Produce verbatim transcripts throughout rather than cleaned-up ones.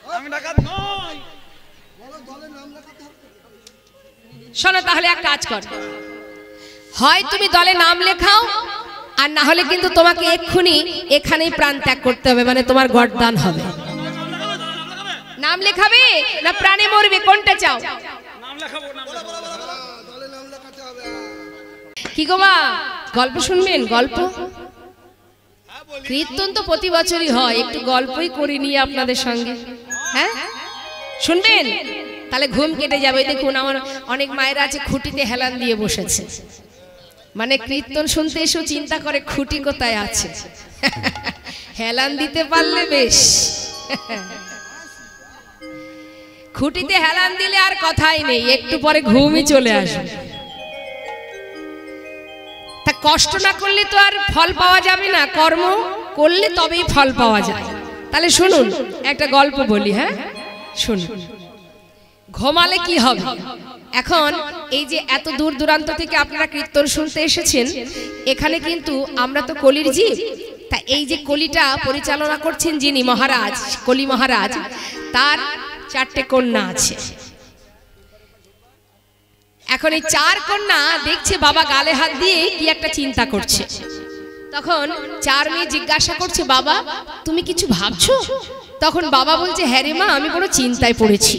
শোনো তাহলে এক কাজ কর, হয় তুমি দলে নাম লেখাও আর না হলে কিন্তু তোমাকে এক্ষুনি এখানেই প্রাণ ত্যাগ করতে হবে, মানে তোমার গর্দান হবে। নাম লেখাবে না প্রাণে মরবে, কোনটা চাও? কি গো মা, গল্প শুনবেন? গল্প কীর্তন তো প্রতি বছরই হয়, একটু গল্পই করে নিয়ে আপনাদের সঙ্গে। হ্যাঁ শুনবেন? তাহলে ঘুম কেটে যাবে। দেখুন আমার অনেক মায়েরা আছে খুঁটিতে হেলান দিয়ে বসেছে, মানে কীর্তন শুনতে এসেও চিন্তা করে খুঁটি কোথায় আছে। হেলান দিতে পারলে বেশ, খুঁটিতে হেলান দিলে আর কথাই নেই, একটু পরে ঘুমই চলে আসবে। তা কষ্ট না করলে তো আর ফল পাওয়া যাবে না, কর্ম করলে তবেই ফল পাওয়া যায়। তাহলে শুনুন একটা গল্প বলি। হ্যাঁ শুনুন, ঘুমালে কি হবে? এখন এই যে এত দূর দূরান্ত থেকে আপনারা কীর্তন শুনতে এসেছেন, এখানে কিন্তু আমরা তো কলির জীব। তা এই যে কলিটা পরিচালনা করছেন যিনি মহারাজ, কলি মহারাজ, তার চারটে কন্যা আছে। এখন এই চার কন্যা দেখছে বাবা গালে হাত দিয়ে কি একটা চিন্তা করছে। তখন চার মেয়ে জিজ্ঞাসা করছে, বাবা তুমি কিছু ভাবছো? তখন বাবা বলছে, হ্যাঁ রে মা, আমি বড় চিন্তায় পড়েছি।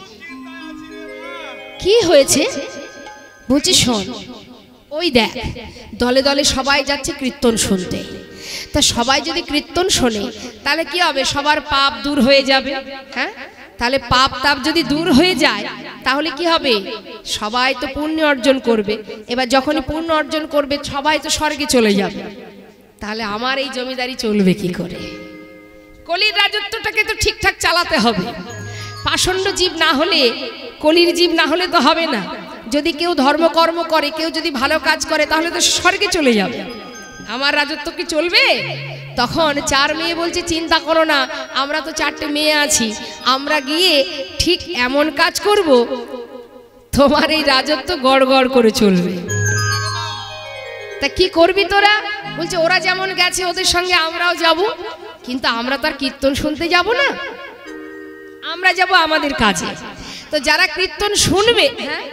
কি হয়েছে? বলছি শোন, ওই দেখ দলে দলে সবাই যাচ্ছে কীর্তন শুনতে। তা সবাই যদি কীর্তন শোনে তাহলে কি হবে? সবার পাপ দূর হয়ে যাবে। হ্যাঁ তাহলে পাপ তাপ যদি দূর হয়ে যায় তাহলে কি হবে? সবাই তো পুণ্য অর্জন করবে। এবার যখনই পুণ্য অর্জন করবে সবাই তো স্বর্গে চলে যাবে। তাহলে আমার এই জমিদারি চলবে কি করে? কলির রাজত্বটাকে তো ঠিকঠাক চালাতে হবে। পাষণ্ড জীব না হলে, কলির জীব না হলে তো হবে না। যদি কেউ ধর্মকর্ম করে, কেউ যদি ভালো কাজ করে, তাহলে তো স্বর্গে চলে যাবে। আমার রাজত্ব কি চলবে? তখন চার মেয়ে বলছে, চিন্তা করো না, আমরা তো চারটে মেয়ে আছি, আমরা গিয়ে ঠিক এমন কাজ করব তোমার এই রাজত্ব গড় গড় করে চলবে। তা কি করবি তোরা? বলছে ওরা যেমন গেছে ওদের সঙ্গে আমরাও যাব, কিন্তু আমরা তার কীর্তন শুনতে যাব না, আমরা যাব আমাদের কাজে। তো যারা কীর্তন শুনবে, হ্যাঁ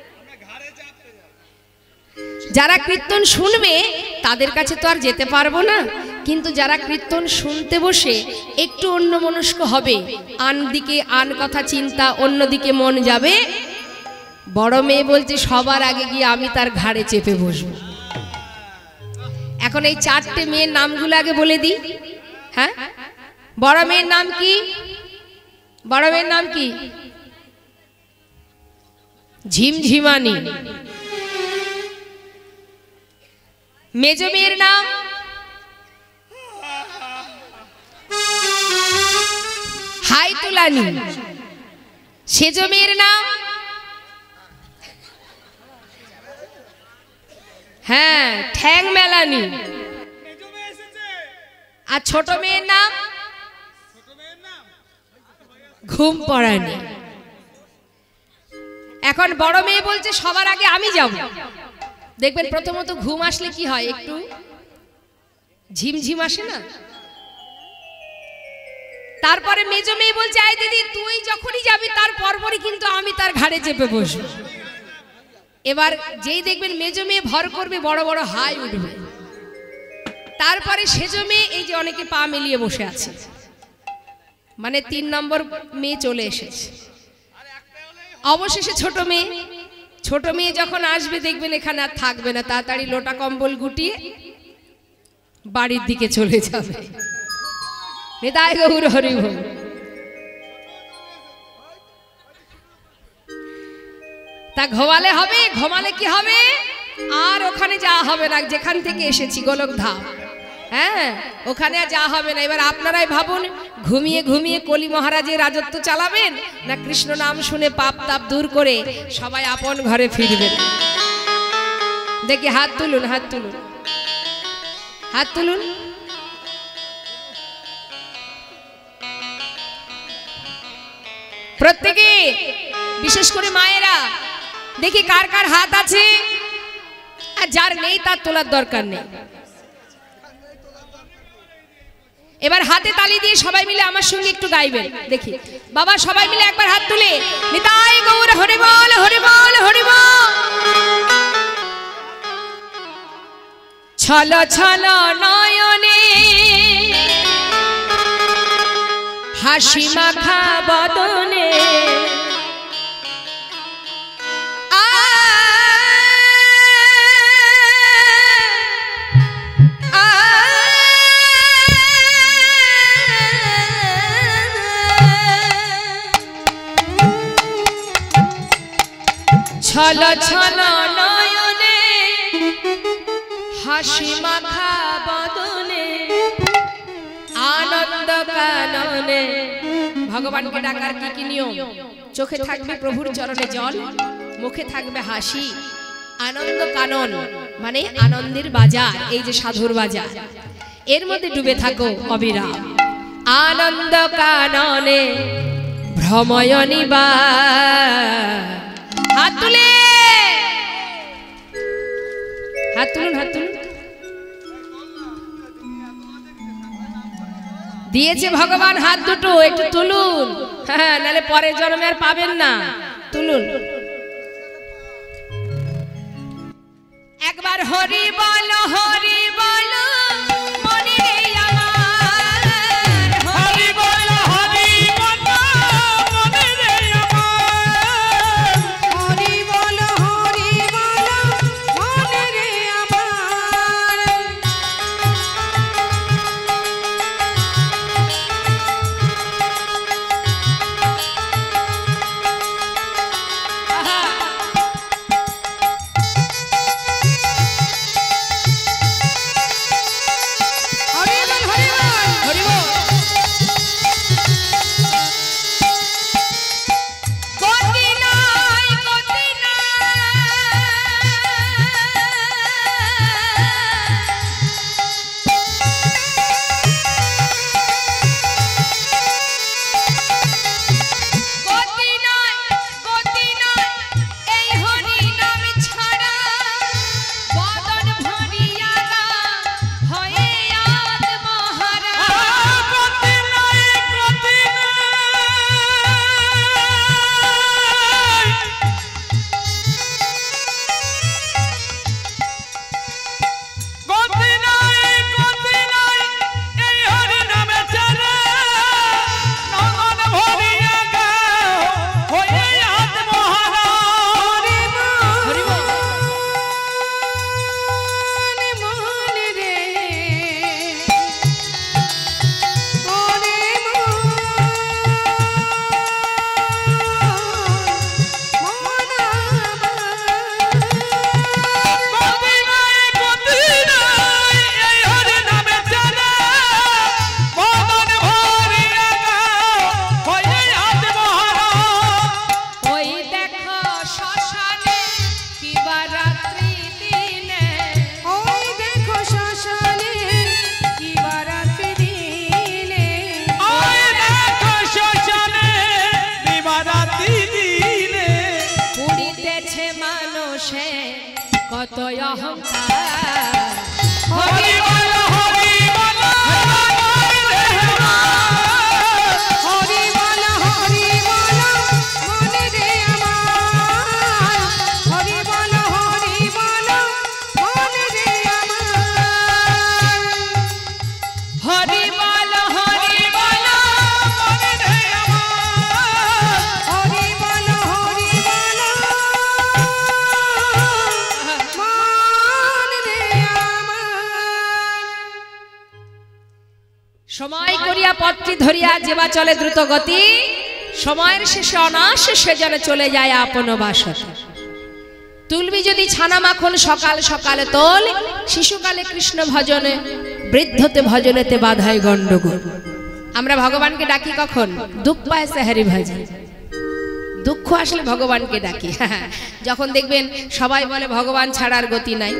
যারা কীর্তন শুনবে তাদের কাছে তো আর যেতে পারবো না, কিন্তু যারা কীর্তন শুনতে বসে একটু অন্যমনস্ক হবে, আন দিকে আন কথা চিন্তা, অন্যদিকে মন যাবে, বড় মেয়ে বলছে সবার আগে গিয়ে আমি তার ঘাড়ে চেপে বসবো। এখন এই চারটে মেয়ের নামগুলো আগে বলে দিই। হ্যাঁ বড় মেয়ের নাম কি? বড় মেয়ের নাম কি? ঝিমঝিমানি। মেজ মেয়ের নাম হাইতুলানি। সেজ মেয়ের নাম হ্যাঁ ঠ্যাং মেলানি। আর ছোট মেয়ের নাম ঘুম পড়ানি। এখন বড় মেয়ে বলছে সবার আগে আমি যাব। দেখবেন প্রথমত ঘুম আসলে কি হয়, একটু ঝিমঝিম আসে না? তারপরে মেজ মেয়ে বলছে, আয় দিদি তুই যখনই যাবি তার পরপরই কিন্তু আমি তার ঘাড়ে চেপে বসবো। এবার যেই দেখবেন মেজ মেয়ে ভর করবে, বড় বড় হাই উঠবে। তারপরে সেজ মেয়ে, এই যে অনেকে পা মিলিয়ে বসে আছে, মানে তিন নম্বর মেয়ে চলে এসেছে। অবশেষে ছোট মেয়ে, ছোট মেয়ে যখন আসবে দেখবেন এখানে আর থাকবে না, তাড়াতাড়ি লোটা কম্বল গুটিয়ে বাড়ির দিকে চলে যাবে। নিতাই গৌর হরি বল। তা ঘুমালে হবে, ঘুমালে কি হবে? আর ওখানে যাওয়া হবে না, যেখান থেকে এসেছি গোলকধাম, হ্যাঁ ওখানে আর যাওয়া হবে না। এবার আপনারাই ভাবুন, ঘুমিয়ে ঘুমিয়ে কলি মহারাজের রাজত্ব চালাবেন, না কৃষ্ণ নাম শুনে পাপ তাপ দূর করে সবাই আপন ঘরে ফিরবেন? দেখি হাত তুলুন, হাত তুলুন, হাত তুলুন। প্রত্যেকে, বিশেষ করে মায়েরা, দেখি কার কার হাত আছে, আর যার নেই তার তোলার দরকার নেই। এবার হাতে তালি দিয়ে সবাই মিলে আমার সঙ্গে একটু গাইবেন দেখি। বাবা সবাই মিলে একবার হাত তুলে নিতাই গৌর হরি বল হরি বল হরি বল। ছল ছল নয়নে হাসি মাখা বদনে ছল ছল নয়নে হাসি মাখা বদনে আনন্দ কাননে। ভগবানকে ডাকার কি কি নিয়ম? চোখে থাকবে প্রভুর চরণে জল, মুখে থাকবে হাসি, আনন্দ কানন মানে আনন্দের বাজার, এই যে সাধুর বাজার, এর মধ্যে ডুবে থাকো অবিরাম। আনন্দ কাননে ভ্রময়নী বা হাত তুলে হাত তুলুন হাত তুলুন। দিয়েছে ভগবান হাত দুটো, একটু তুলুন। হ্যাঁ, নাহলে পরের জন্মে আর পাবেন না। তুলুন একবার হরি বল হরি বল মনে রে আমার, হরি বল হরি বল মনে রে আমার, হরি বল হরি বল মনে রে আমার। কত অহংকার, হরি বল হরি বল হরি বল হরি বল মনে রে আমার, হরি বল হরি বল মনে রে আমার, হরি বল হরি বল মনে রে আমার, হরি বল হরি বল সময় করিয়া পথটি ধরিয়া যেবা চলে দ্রুত গতি, সময়ের শেষে অনায়াসে সে যেন চলে যায় আপন বাসতে। তুলবি যদি ছানা মাখন সকাল সকালে তোল, শিশুকালে কৃষ্ণ ভজনে বৃদ্ধতে ভজনেতে বাধায় গন্ডগোল। আমরা ভগবানকে ডাকি কখন? দুঃখ পায় সেহারি ভাজি, দুঃখ আসলে ভগবানকে ডাকি। যখন দেখবেন সবাই বলে ভগবান ছাড়ার গতি নাই,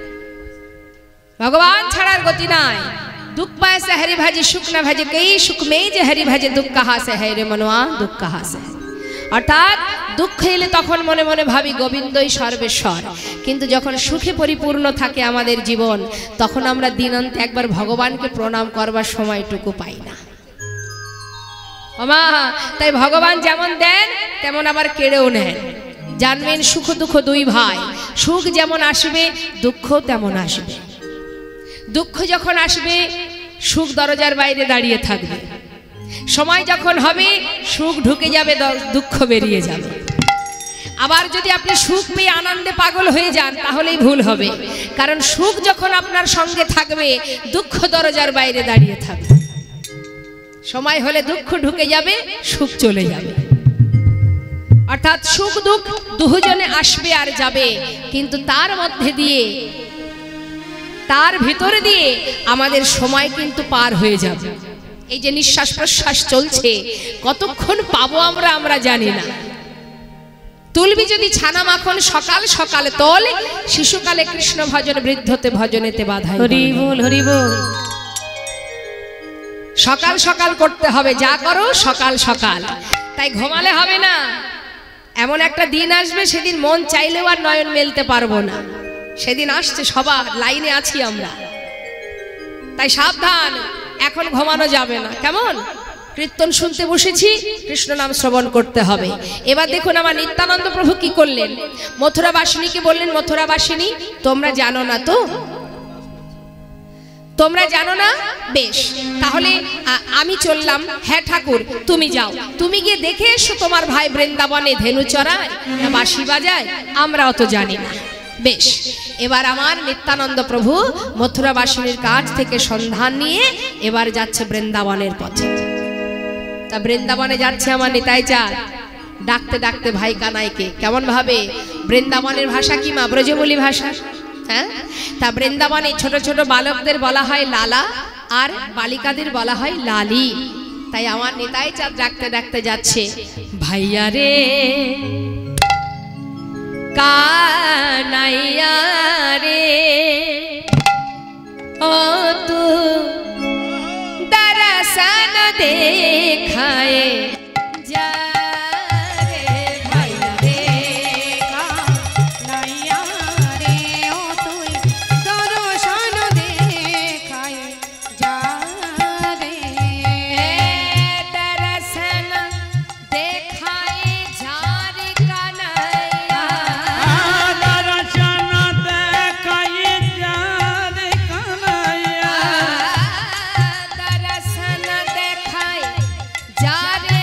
ভগবান ছাড়ার গতি নাই, दुख पाए से हरि भाजे सुख न भाजे कई सुख में जे हरि भाजे दुख कहाँ से है रे मनवा, दुख कहाँ से है। অর্থাৎ দুঃখ এলে তখন মনে মনে ভাবি গোবিন্দই সর্বেশ্বর, কিন্তু যখন সুখে পরিপূর্ণ থাকে আমাদের জীবন তখন আমরা দিনান্তে একবার ভগবানকে প্রণাম করবার সময়টুকু পাই না। ওমা, তাই ভগবান যেমন দেন তেমন আবার কেড়েও নেন। জানবেন সুখ দুঃখ দুই ভাই, সুখ যেমন আসবে দুঃখ তেমন আসবে। দুঃখ যখন আসবে সুখ দরজার বাইরে দাঁড়িয়ে থাকবে, সময় যখন হবে সুখ ঢুকে যাবে, দুঃখ বেরিয়ে যাবে। আবার যদি আপনি সুখ পেয়ে আনন্দে পাগল হয়ে যান তাহলেই ভুল হবে, কারণ সুখ যখন আপনার সঙ্গে থাকবে দুঃখ দরজার বাইরে দাঁড়িয়ে থাকবে। সময় হলে দুঃখ ঢুকে যাবে, সুখ চলে যাবে। অর্থাৎ সুখ দুঃখ দুজনে আসবে আর যাবে, কিন্তু তার মধ্যে দিয়ে তার ভিতরে দিয়ে আমাদের সময় কিন্তু পার হয়ে যাবে। এই যে নিঃশ্বাস প্রশ্বাস চলছে কতক্ষণ পাবো আমরা আমরা জানি না। তুলবি যদি ছানা মাখন সকাল সকালে তোল, শিশুকালে কৃষ্ণ ভজন বৃদ্ধতে ভজনেতে বাধাই। হরি বল হরি বল। সকাল সকাল করতে হবে, যা করো সকাল সকাল। তাই ঘুমালে হবে না। এমন একটা দিন আসবে সেদিন মন চাইলেও আর নয়ন মেলতে পারবো না। সেদিন আসছে, সবার লাইনে আছি আমরা। তাই সাবধান, এখন ঘুমানো যাবে না। কেমন কীর্তন শুনতে বসেছি, কৃষ্ণ নাম শ্রবণ করতে হবে। এবার দেখুন আমার নিত্যানন্দ প্রভু কি করলেন। মথুরাবাসিনীকে বললেন, মথুরাবাসিনী তোমরা জানো না তো, তোমরা জানো না, বেশ তাহলে আমি চললাম। হ্যাঁ ঠাকুর তুমি যাও, তুমি গিয়ে দেখে এসো তোমার ভাই বৃন্দাবনে ধেনু চড়ায় না বাঁশি বাজায়, আমরা অত জানি না। বেশ, এবার আমার নিত্যানন্দ প্রভু মথুরাবাসিনীর কাছ থেকে সন্ধান নিয়ে এবার যাচ্ছে বৃন্দাবনের পথে। তা বৃন্দাবনে যাচ্ছে আমার নিতাই চাঁদ, ডাকতে ডাকতে ভাই কানাইকে। কেমন ভাবে? বৃন্দাবনের ভাষা কি মা? ব্রজবুলি ভাষা। হ্যাঁ, তা বৃন্দাবনে ছোট ছোট বালকদের বলা হয় লালা, আর বালিকাদের বলা হয় লালি। তাই আমার নিতাই চাঁদ ডাকতে ডাকতে যাচ্ছে, ভাইয়া রে কানাইয়া রে ও তু দর্শন দেখায়ে যা রে ভাইয়া রে কানাইয়া রে ও তুই দর্শন দেখায়ে যা রে দর্শন দেখায়ে যা রে কানাইয়া দর্শন দেখায়ে যা রে কানাইয়া দর্শন দেখায়ে যা রে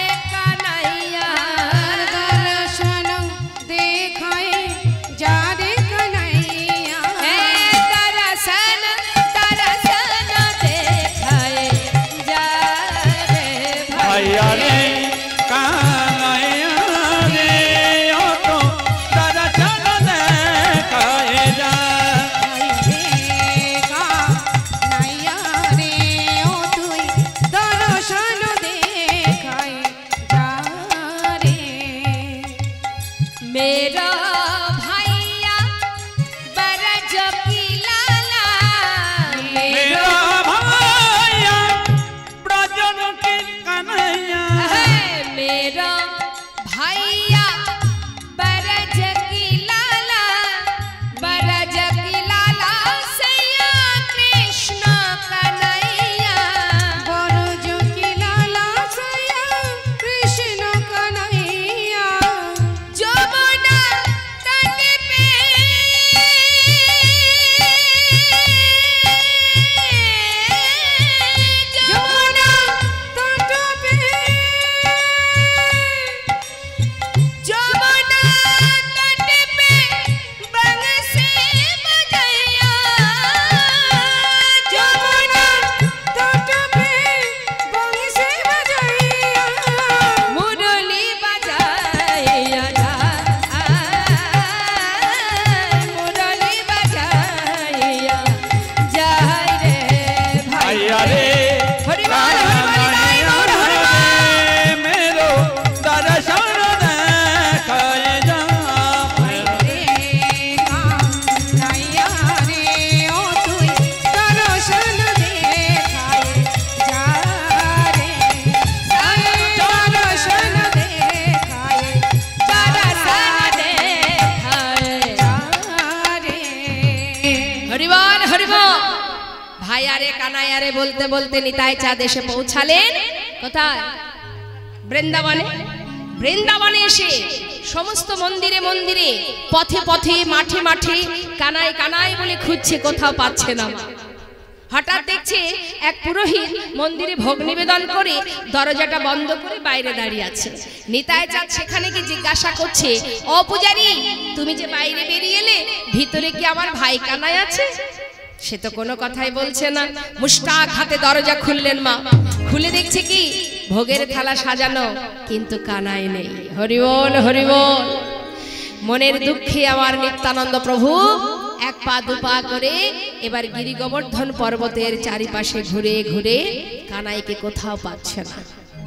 আরে কানাই আরে বলতে বলতে নিতাই চাঁদ এসে পৌঁছালেন কোথায়? বৃন্দাবনে। বৃন্দাবনে এসে সমস্ত মন্দিরে মন্দিরে পথে পথে মাঠে মাঠে কানাই কানাই বলে খুঁজছে, কোথাও পাচ্ছে না। হঠাৎ দেখছে এক পুরোহিত মন্দিরে ভোগ নিবেদন করে দরজাটা বন্ধ করে বাইরে দাঁড়িয়ে আছে। নিতাই চাঁদ সেখানে কি জিজ্ঞাসা করছে, ও পূজারি, তুমি যে বাইরে বেরিয়ে এলে, ভিতরে কি আমার ভাই কানাই আছে? সে তো কোনো কথাই বলছে না। মুস্তাক হাতে দরজা খুললেন মা। খুলে দেখছে কি ভোগের থালা সাজানো, কিন্তু কানাই নেই। হরিবোল হরিবোল। মনের দুঃখে আমার নিত্যানন্দ প্রভু এক পা দু পা করে এবার গিরি গোবর্ধন পর্বতের চারিপাশে ঘুরে ঘুরে কানাইকে কোথাও পাচ্ছে না।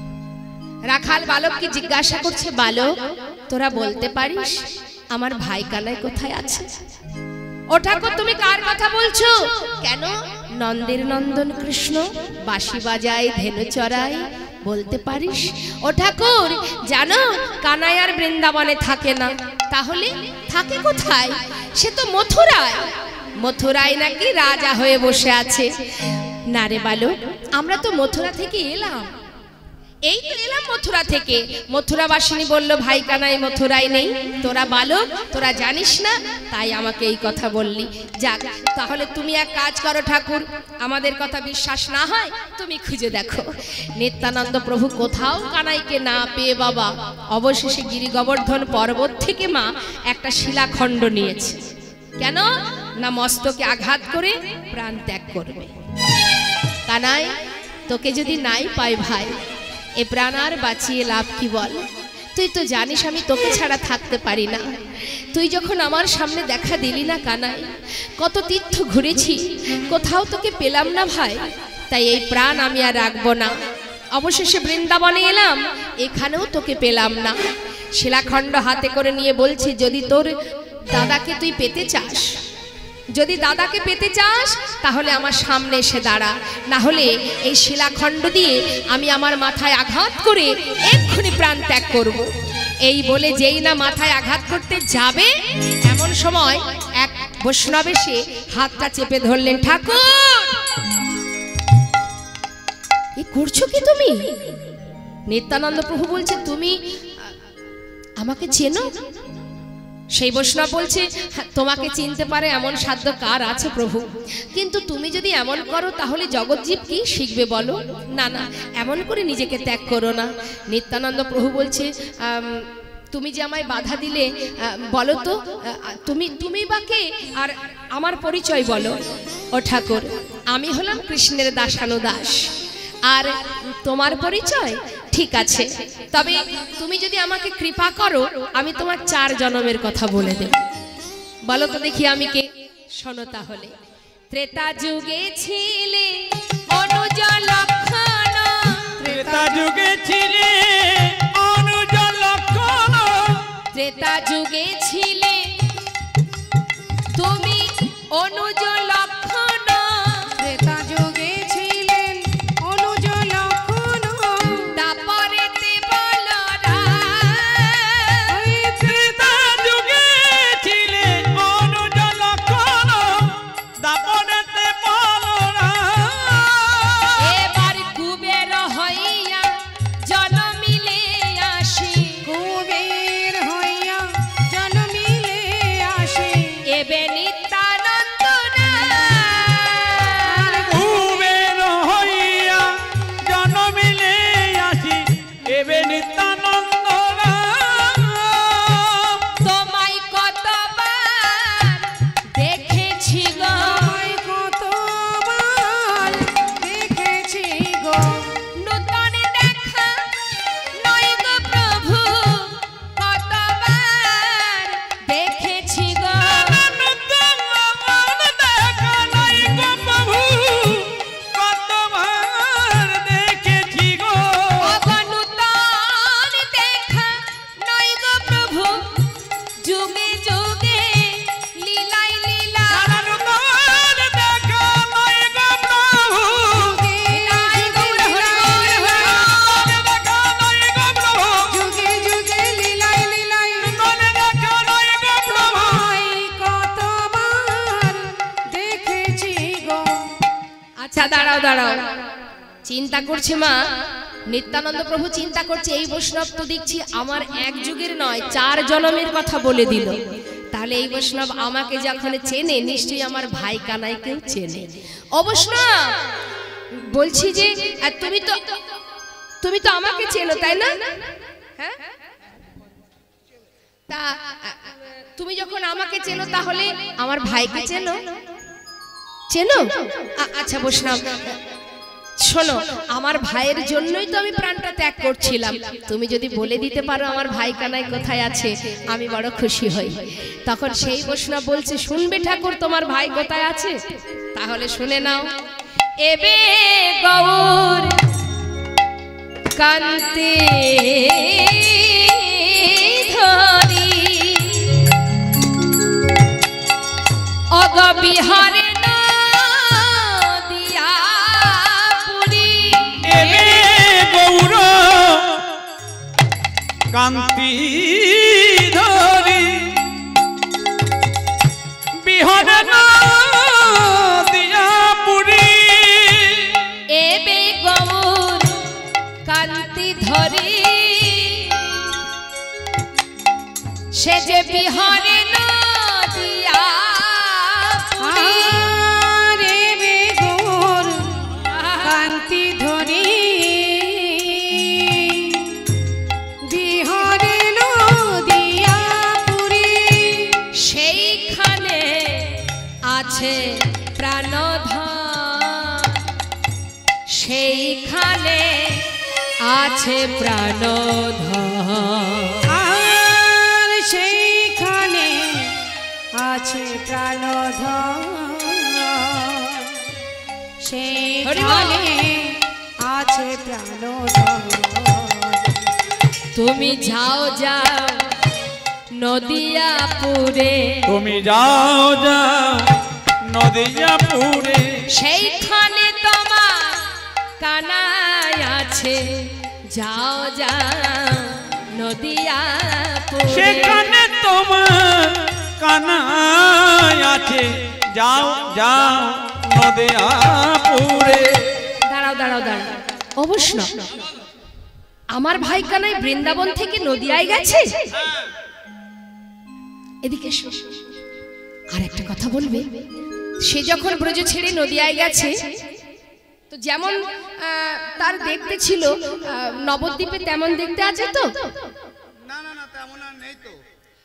রাখাল বালককে জিজ্ঞাসা করছে, বালক, তোরা বলতে পারিস আমার ভাই কানাই কোথায় আছে? ও ঠাকুর, তুমি কার কথা বলছো? কেন? নন্দের নন্দন কৃষ্ণ বাঁশি বাজায়, ধেনু চড়ায়, বলতে পারিস? ও ঠাকুর, জানো কানাই আর বৃন্দাবনে থাকে না। তাহলে থাকে কোথায়? সে তো মথুরায়। মথুরায় নাকি রাজা হয়ে বসে আছে। না রে বালক, আমরা তো মথুরা থেকে এলাম, এই তো এলাম মথুরা থেকে। মথুরাবাসিনী বলল ভাই কানাই মথুরায় নেই। তোরা বালক, তোরা জানিস না, তাই আমাকে এই কথা বললি। যাক, তাহলে তুমি এক কাজ করো ঠাকুর, আমাদের কথা বিশ্বাস না হয় তুমি খুঁজে দেখো। নিত্যানন্দ প্রভু কোথাও কানাইকে না পেয়ে বাবা অবশেষে গিরি গোবর্ধন পর্বত থেকে মা একটা শিলাখণ্ড নিয়েছে। কেন না মস্তকে আঘাত করে প্রাণ ত্যাগ করবে। কানাই, তোকে যদি নাই পাই ভাই, এ প্রাণ আর বাঁচিয়ে লাভ কি বল? তুই তো জানিস আমি তোকে ছাড়া থাকতে পারি না। তুই যখন আমার সামনে দেখা দিলি না কানাই, কত তীর্থ ঘুরেছি, কোথাও তোকে পেলাম না ভাই। তাই এই প্রাণ আমি আর রাখবো না। অবশেষে বৃন্দাবনে এলাম, এখানেও তোকে পেলাম না। শিলাখণ্ড হাতে করে নিয়ে বলছি, যদি তোর দাদাকে তুই পেতে চাস, যদি দাদাকে পেতে চাস তাহলে আমার সামনে এসে দাঁড়া, না হলে এই শিলাখণ্ড দিয়ে আমি আমার মাথায় আঘাত করে এক্ষুনি প্রাণ ত্যাগ করব। এই বলে যেই না মাথায় আঘাত করতে যাবে, এমন সময় এক বৈষ্ণব এসে হাতটা চেপে ধরলেন। ঠাকুর, কি করছো কি তুমি? নিত্যানন্দ প্রভু বলছে, তুমি আমাকে চেনো? সেই বৈষ্ণব বলছে, তোমাকে চিনতে পারে এমন সাধ্য কার আছে প্রভু? কিন্তু তুমি যদি এমন করো তাহলে জগৎজীব কি শিখবে বলো? না না, এমন করে নিজেকে ত্যাগ করো না। নিত্যানন্দ প্রভু বলছে, তুমি যে আমায় বাধা দিলে, বলো তো তুমি তুমি বা কে, আর আমার পরিচয় বলো। ও ঠাকুর, আমি হলাম কৃষ্ণের দাসানুদাস। আর তোমার পরিচয়? ঠিক আছে, তবে তুমি যদি আমাকে কৃপা করো আমি তোমার চার জন্মের কথা বলে দেব। বলো তো দেখি আমি কে? শোনো তাহলে। ত্রেতা যুগে ছিলে অনুজ লক্ষণ, ত্রেতা যুগে ছিলে অনুজ লক্ষণ, ত্রেতা যুগে ছিলে তুমি অনুজ লক্ষণ, ত্রেতা যুগে ছিলেন অনুজ লক্ষণ, তারপরেতে বলরা ত্রেতা যুগে ছিলে অনুজ লক্ষণ, দাপনেতে বলরা এবার কুবের হইয়া জন্মিলে আসি, কুবের হইয়া জন্মে চিন্তা করছে মা, নিত্যানন্দ প্রভু চিন্তা করছে এই বৈষ্ণব তো দেখছি আমার এক যুগের নয় চার জন্মের কথা বলে দিল, তাহলে এই বৈষ্ণব আমাকে যখন চেনে নিশ্চয়ই আমার ভাই কানাইকেও চেনে। ও বৈষ্ণব বলছি যে তুমি তো তুমি তো আমাকে চেনো তাই না? হ্যাঁ, তা তুমি যখন আমাকে চেনো তাহলে আমার ভাইকে চেনো চেনো আচ্ছা বৈষ্ণব শোনো, আমার ভাইয়ের জন্যই তো আমি প্রাণটা ত্যাগ করছিলাম, তুমি যদি বলে দিতে পারো আমার ভাই কানাই কোথায় আছে আমি বড় খুশি হই। তখন সেই বৈষ্ণব বলছে শুনবে ঠাকুর তোমার ভাই কোথায় আছে? তাহলে শুনে নাও। এবে গৌর কান্তে ধরি অগ বিহারে নদিয়া পুরী। এবে গৌর কান্তি ধরি বিহারে নদিয়া পুরী। এবে গৌর কান্তি ধরি সে যে বিহারে নদিয়া পুরী। রে গৌর কান্তি ধরি বিহারে নদিয়া পুরী। সেইখানে আছে প্রাণধন, সেইখানে আছে প্রাণধন। আর সেইখানে আছে প্রাণধন, সেইখানে আছে প্রাণধন। তুমি যাও যাও নদিয়াপুরে, তুমি যাও যাও নদিয়াপুরে। সেইখানে তোমার কানাই আছে, যাও যাও নদিয়াপুরে। সেখানে তোমার কানাই আছে, যাও যাও নদিয়াপুরে। দাঁড়াও দাঁড়াও দাঁড়াও, অবশ্য আমার ভাই কানাই বৃন্দাবন থেকে নদিয়ায় গেছে। এদিকে এসো। আর একটা কথা বলবে, সে যখন ব্রজ ছেড়ে নদিয়ায় গেছে তো যেমন আহ, তার দেখতে ছিল আহ, নবদ্বীপে তেমন দেখতে আছে তো? না না না তেমন আর নেই তো।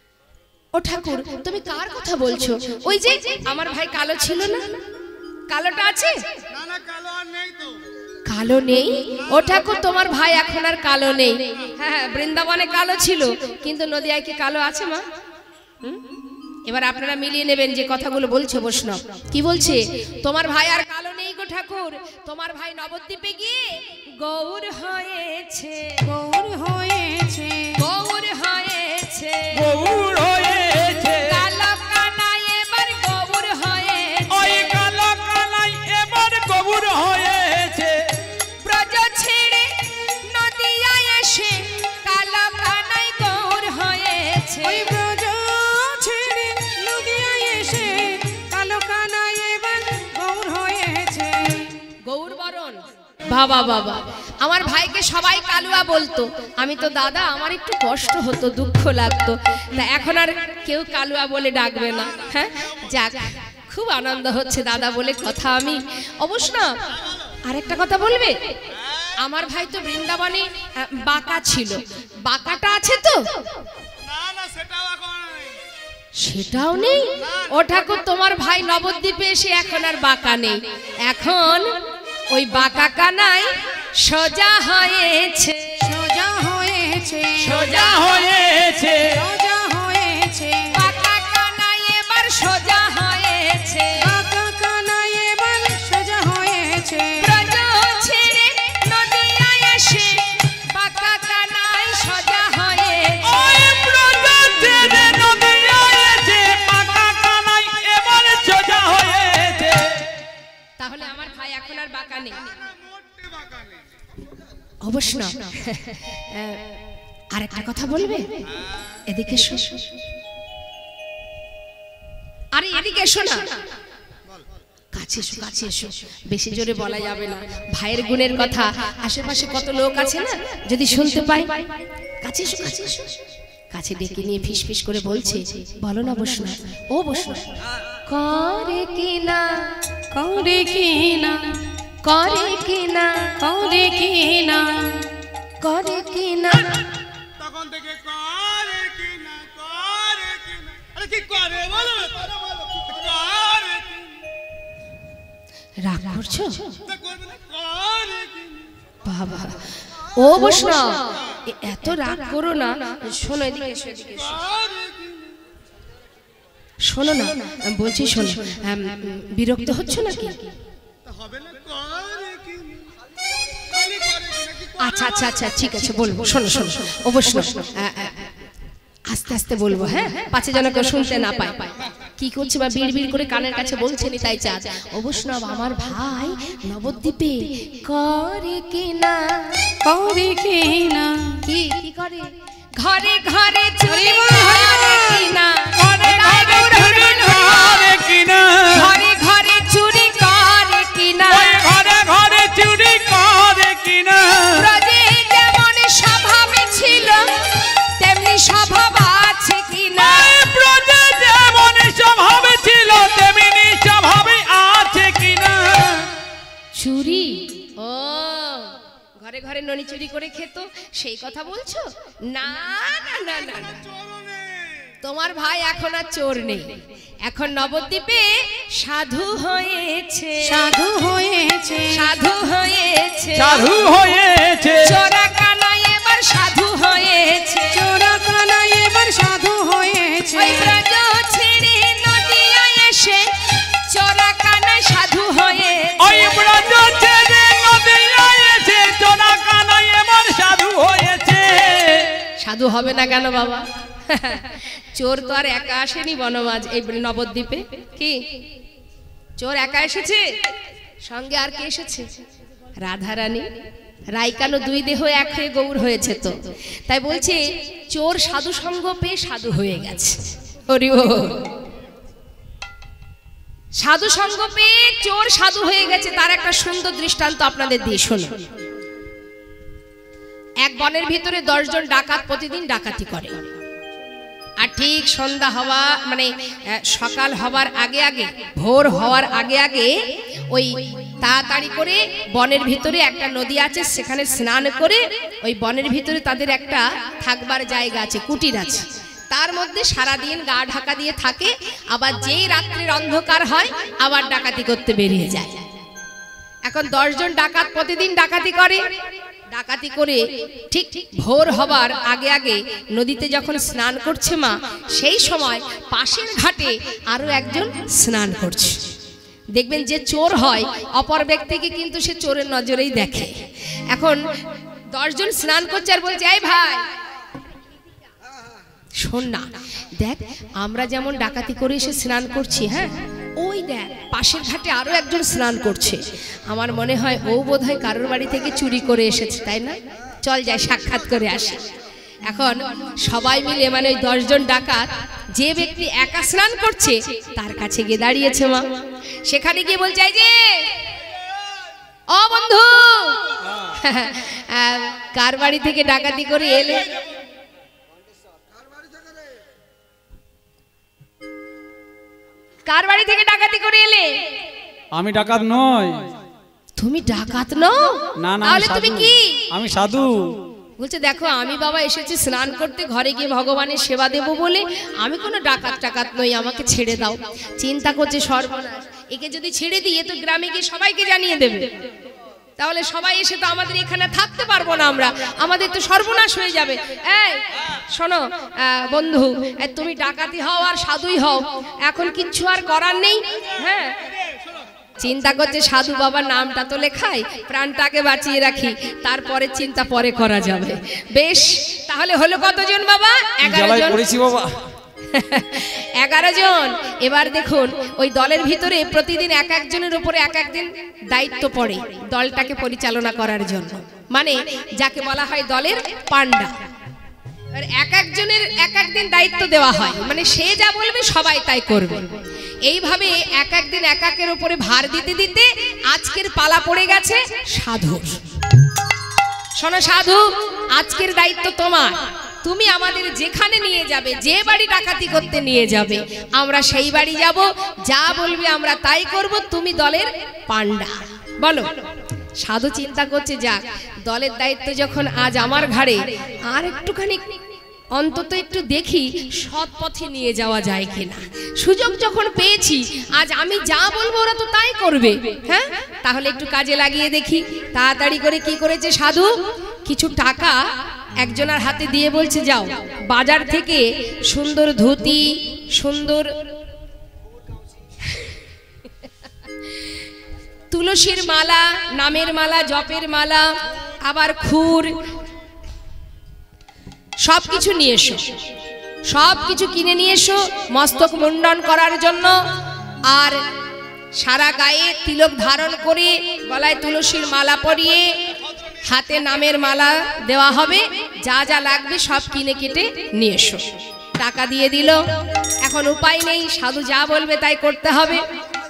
ও ঠাকুর তুমি কার কথা বলছো? ওই যে আমার ভাই কালো ছিল না, কালোটা আছে? না না কালো আর নেই তো। কালো নেই? ও ঠাকুর তোমার ভাই এখন আর কালো নেই। হ্যাঁ হ্যাঁ, বৃন্দাবনে কালো ছিল কিন্তু নদিয়ায় কি কালো আছে মা? হুম? এবার আপনারা মিলিয়ে নেবেন যে কথাগুলো বলছে বৈষ্ণব। কি বলছে? তোমার ভাই আর কালো নেই গো ঠাকুর, তোমার ভাই নবদ্বীপে গিয়ে গৌর হয়েছে, গৌর হয়েছে, গৌর হয়েছে, গৌর হয়েছে। কালো কানাই এবার গৌর হয়েছে, ওই কালো কানাই এবার গৌর হয়েছে। ব্রজ ছেড়ে নদিয়ায় এসে কালো কানাই গৌর হয়েছে। ওই ব্রজ ছেড়ে নদিয়ায় এসে কালো কানাই এবার গৌর হয়েছে। গৌর বরণ বাবা বাবা, আমার ভাইকে সবাই কালুয়া বলতো, আমি তো দাদা আমার একটু কষ্ট হতো, দুঃখ লাগতো, তা এখন আর কেউ কালুয়া বলে ডাকবে না। হ্যাঁ যাক, খুব আনন্দ হচ্ছে দাদা বলে কথা। আমি অবশ্য না আরেকটা কথা বলবে, আমার ভাই তো বৃন্দাবনে আহ, বাঁকা ছিল, বাঁকাটা আছে তো? না না সেটাও এখন নেই। সেটাও নেই? ও ঠাকুর তোমার ভাই নবদ্বীপে এসে এখন আর বাঁকা নেই, এখন ওই বাঁকা কানাই সোজা হয়েছে, সোজা হয়েছে, সোজা হয়েছে। সোজা হয়েছে, বাঁকা কানাই এবার সোজা হয়েছে, বাঁকা কানাই এবার সোজা হয়েছে। ব্রজ ছেড়ে নদিয়ায় এসে বাঁকা কানাই সোজা হয়েছে। ওই ব্রজ ছেড়ে নদিয়ায় এসে বাঁকা কানাই এবার সোজা হয়েছে। তাহলে আমার ভাই এখন আর বাঁকা নেই? না মোটে বাঁকা নেই। অবশ্য না। আর একটা কথা বলবে, এদিকে এসো। আরে এদিকে এসো না, কাছে এসো কাছে এসো, বেশি জোরে বলা যাবে না, ভাইয়ের গুণের কথা আশেপাশে কত লোক আছে না, যদি শুনতে পাই। কাছে এসো কাছে এসো, কাছে ডেকে নিয়ে ফিস ফিস করে বলছে, বলো না বসনা, ও বসনা, করে কিনা করে কিনা করে কিনা করে কিনা করে কিনা। তখন থেকে করে কি না করে কি না, আরে কি করে বলো করে বলো, করে কি না, রাগ করছো? তা করবে না, করে কি না, বাবা ও বসনা, এ- এত রাগ করো না, শোনো এদিকে এসো, এদিকে এসো। করে কি না। শোনো না, আমি বলছি শোনো, আম, বিরক্ত হচ্ছ নাকি? তা হবে না, করে কি না, খালি করে কি না, কি করে আচ্ছা আচ্ছা আচ্ছা ঠিক আছে বলবো, শোনো শোনো অবশ্যই আস্তে আস্তে বলবো, হ্যাঁ, পাছে যেন কেউ শুনতে না পায়। কি করছে বা বিড় বিড় করে কানের কাছে বলছেনি, তাই চাঁদ অবশ্যই আমার ভাই নবদ্বীপে করে কিনা করে কিনা কি কি করে, ঘরে ঘরে চুরি করে কিনা, ঘরে ঘরে চুরি করে কিনা, ঘরে ঘরে চুরি করে কিনা, ওই ঘরে ঘরে চুরি করে কিনা, ব্রজে যেমন স্বভাবে ছিল তেমনি স্বভাব আছে কিনা, ওই ব্রজে যেমন স্বভাবে ছিল তেমনি স্বভাবে আছে কিনা। চুরি, ও ঘরে ঘরে ননি চুরি করে খেত, সেই কথা বলছো? না না না না না, চরণে তোমার ভাই এখন আর চোর নেই, এখন নবদ্বীপে সাধু হয়েছে, সাধু হয়েছে সাধু হয়েছে, সাধু হয়েছে, চোরা কানাই এবার সাধু হয়েছে, চোরা কানা এবার সাধু হয়েছে ওই ব্রজ ছেড়ে নদিয়ায় এসে চোরা কানাই সাধু হয়েছে, ওই ব্রজ ছেড়ে নদিয়ায় এসে চোরা কানাই এবার সাধু হয়েছে। সাধু হবে না কেন বাবা? চোর তো আর একা আসেনি বনমাজ এই নবদ্বীপে, কি চোর একা এসেছে? সঙ্গে আর কে এসেছে? রাধারানী, রাইকানো দুই দেহ এক হয়ে গৌর হয়েছে, তো তাই বলছে চোর সাধু সঙ্গ পেয়ে সাধু হয়ে গেছে। হরি বল। সাধু সঙ্গ পেয়ে চোর সাধু হয়ে গেছে, তার একটা সুন্দর দৃষ্টান্ত আপনাদের দিয়ে শোনো। এক বনের ভিতরে দশ জন ডাকাত প্রতিদিন ডাকাতি করে, আর ঠিক সন্ধ্যা হওয়া মানে সকাল হওয়ার আগে আগে, ভোর হওয়ার আগে আগে ওই তাড়াতাড়ি করে বনের ভিতরে একটা নদী আছে, সেখানে স্নান করে ওই বনের ভিতরে তাদের একটা থাকবার জায়গা আছে, কুটির আছে, তার মধ্যে সারাদিন গা ঢাকা দিয়ে থাকে, আবার যেই রাত্রির অন্ধকার হয় আবার ডাকাতি করতে বেরিয়ে যায়। এখন দশজন ডাকাত প্রতিদিন ডাকাতি করে, ডাকাতি করে ঠিক ভোর হবার আগে আগে নদীতে যখন স্নান করছে মা, সেই সময় পাশের ঘাটে আরো একজন স্নান করছে। দেখবেন যে চোর হয় অপর ব্যক্তিকে কিন্তু সে চোরের নজরেই দেখে। এখন দশজন স্নান করছে আর বলছে, এই ভাই শোন না, দেখ আমরা যেমন ডাকাতি করে এসে স্নান করছি, হ্যাঁ ওই দেখ পাশের ঘাটে আরো একজন স্নান করছে, আমার মনে হয় ও বোধহয় কারোর বাড়ি থেকে চুরি করে এসেছে, তাই না? চল যাই সাক্ষাৎ করে আসি। এখন সবাই মিলে মানে ওই দশজন ডাকাত যে ব্যক্তি একা স্নান করছে তার কাছে গিয়ে দাঁড়িয়েছে মা, সেখানে গিয়ে বলছে, এই যে ও বন্ধু, কার বাড়ি থেকে ডাকাতি করে এলে? কার বাড়ি থেকে ডাকাতি করে এলে? আমি ডাকাত নই। তুমি ডাকাত নও? না না, তাহলে তুমি কি? আমি সাধু। বলছে, দেখো আমি বাবা এসেছি স্নান করতে, ঘরে গিয়ে ভগবানের সেবা দেব বলে, আমি কোনো ডাকাত টাকাত নই, আমাকে ছেড়ে দাও। চিন্তা করছে সর্বনাশ, একে যদি ছেড়ে দিই এ তো গ্রামে গিয়ে সবাইকে জানিয়ে দেবে, তাহলে সবাই এসে তো আমাদের এখানে থাকতে পারবো না, আমরা আমাদের তো সর্বনাশ হয়ে যাবে। এই শোনো বন্ধু, তুমি ডাকাতি হও আর সাধুই হও, এখন কিচ্ছু আর করার নেই। হ্যাঁ, চিন্তা করছে সাধু বাবার নামটা তো লেখাই, প্রাণটাকে বাঁচিয়ে রাখি, তারপরে চিন্তা পরে করা যাবে। বেশ, তাহলে হলো কতজন বাবা? এগারো জন। বাবা এগারো জন। এবার দেখুন ওই দলের ভিতরে প্রতিদিন এক একজনের উপরে এক একদিন দায়িত্ব পড়ে দলটাকে পরিচালনা করার জন্য, মানে যাকে বলা হয় দলের পান্ডা। এক একজনের এক একদিন দায়িত্ব দেওয়া হয়, মানে সে যা বলবে সবাই তাই করবে। এইভাবে এক একদিন এক একের উপরে ভার দিতে দিতে আজকের পালা পড়ে গেছে সাধুর। শোনো সাধু, আজকের দায়িত্ব তোমার। তুমি আমাদের যেখানে নিয়ে যাবে, যে বাড়ি ডাকাতি করতে নিয়ে যাবে, আমরা সেই বাড়ি যাব, যা বলবে আমরা তাই করব, তুমি দলের পান্ডা। বলো। সাধু চিন্তা করছে, যাক দলের দায়িত্ব যখন আজ আমার ঘাড়ে, আর একটুখানি অন্তত একটু দেখি সৎ পথে নিয়ে যাওয়া যায় কিনা। সুযোগ যখন পেয়েছি, আজ আমি যা বলবো ওরা তো তাই করবে। হ্যাঁ, তাহলে একটু কাজে লাগিয়ে দেখি। তাড়াতাড়ি করে কি করেছে সাধু, কিছু টাকা একজনের হাতে দিয়ে বলছে, যাও বাজার থেকে সুন্দর ধুতি, সুন্দর তুলসীর মালা, নামের মালা, জপের মালা, আবার খুর, সব কিছু নিয়ে এসো। সব কিছু কিনে নিয়ে এসো মস্তক মুন্ডন করার জন্য। আর সারা গায়ে তিলক ধারণ করে, গলায় তুলসীর মালা পরিয়ে, হাতে নামের মালা দেওয়া হবে। যা যা লাগবে সব কিনে কেটে নিয়ে এসো। টাকা দিয়ে দিল। এখন উপায় নেই, সাধু যা বলবে তাই করতে হবে।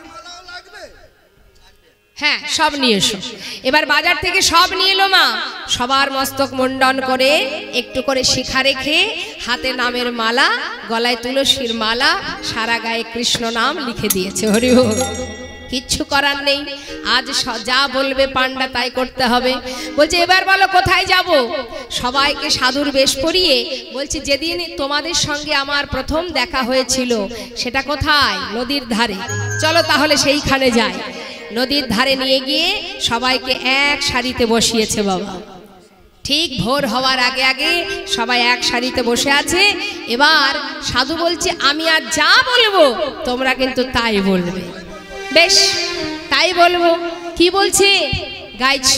হ্যাঁ, সব নিয়ে এসো। এবার বাজার থেকে সব নিয়ে এলো মা। সবার মস্তক মুন্ডন করে, একটু করে শিখা রেখে, হাতে নামের মালা, গলায় তুলসীর মালা, সারা গায়ে কৃষ্ণ নাম লিখে দিয়েছে। হরি বল। কিচ্ছু করার নেই, আজ যা বলবে পান্ডা তাই করতে হবে। বলছে এবার বলো কোথায় যাব। সবাইকে সাধুর বেশ পরিয়ে বলছে, যেদিন তোমাদের সঙ্গে আমার প্রথম দেখা হয়েছিল সেটা কোথায়? নদীর ধারে। চলো তাহলে সেইখানে যাই। নদীর ধারে নিয়ে গিয়ে সবাইকে এক সারিতে বসিয়েছে বাবা। ঠিক ভোর হওয়ার আগে আগে সবাই এক সারিতে বসে আছে। এবার সাধু বলছে, আমি আর যা বলবো তোমরা কিন্তু তাই বলবে। বেশ, তাই বলবো। কি বলছে? গাইছ,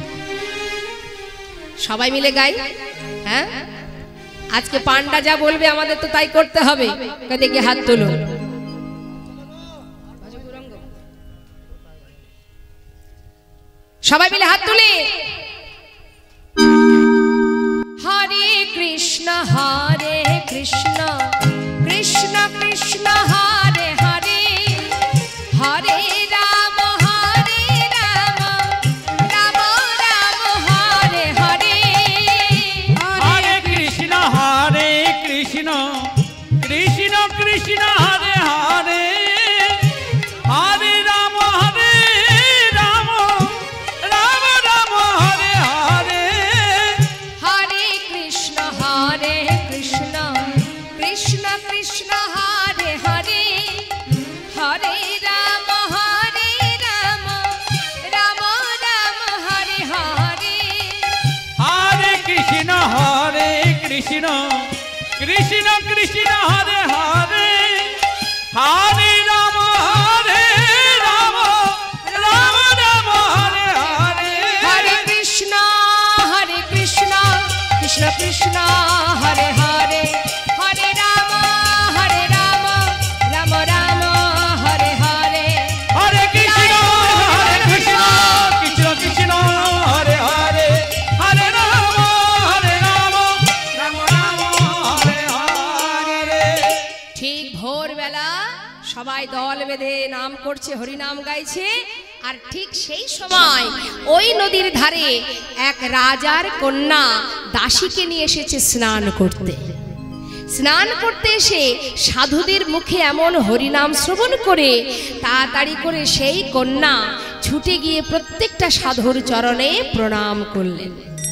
সবাই মিলে গাই। হ্যাঁ, আজকে পান্ডা যা বলবে আমাদের তো তাই করতে হবে। দেখি হাত তোলো। সবাই মিলে হাত তুলে হরে কৃষ্ণ হরে কৃষ্ণ কৃষ্ণ কৃষ্ণ হরে হরে হরে রাম হরে রাম রাম রাম হরে হরে হরে কৃষ্ণ হরে কৃষ্ণ কৃষ্ণ কৃষ্ণ হরে হরে হরে রাম হরে রাম রাম রাম হরে হরে হরে কৃষ্ণ হরে কৃষ্ণ কৃষ্ণ কৃষ্ণ হরে হরে হরে রাম হরে রাম রাম রাম হরে হরে হরে কৃষ্ণ হরে কৃষ্ণ কৃষ্ণ কৃষ্ণ হরে হরে হরে রাম হরে রাম রাম রাম হরে হরে হরে কৃষ্ণ হরে কৃষ্ণ কৃষ্ণ কৃষ্ণ হরে হরে হরে রাম হরে রাম রাম রাম হরে হরে হরে কৃষ্ণ হরে কৃষ্ণ কৃষ্ণ কৃষ্ণ হরে হরে হরে রাম হরে রাম রাম রাম হরে হরে। ঠিক ভোরবেলা সবাই দল বেঁধে নাম করছে, হরিনাম গাইছে। আর ঠিক সেই সময় ওই নদীর ধারে এক রাজার কন্যা দাসীকে নিয়ে এসেছে স্নান করতে। স্নান করতে এসে সাধুদের মুখে এমন হরিনাম শ্রবণ করে তাড়াতাড়ি করে সেই কন্যা ছুটে গিয়ে প্রত্যেকটা সাধুর চরণে প্রণাম করলেন।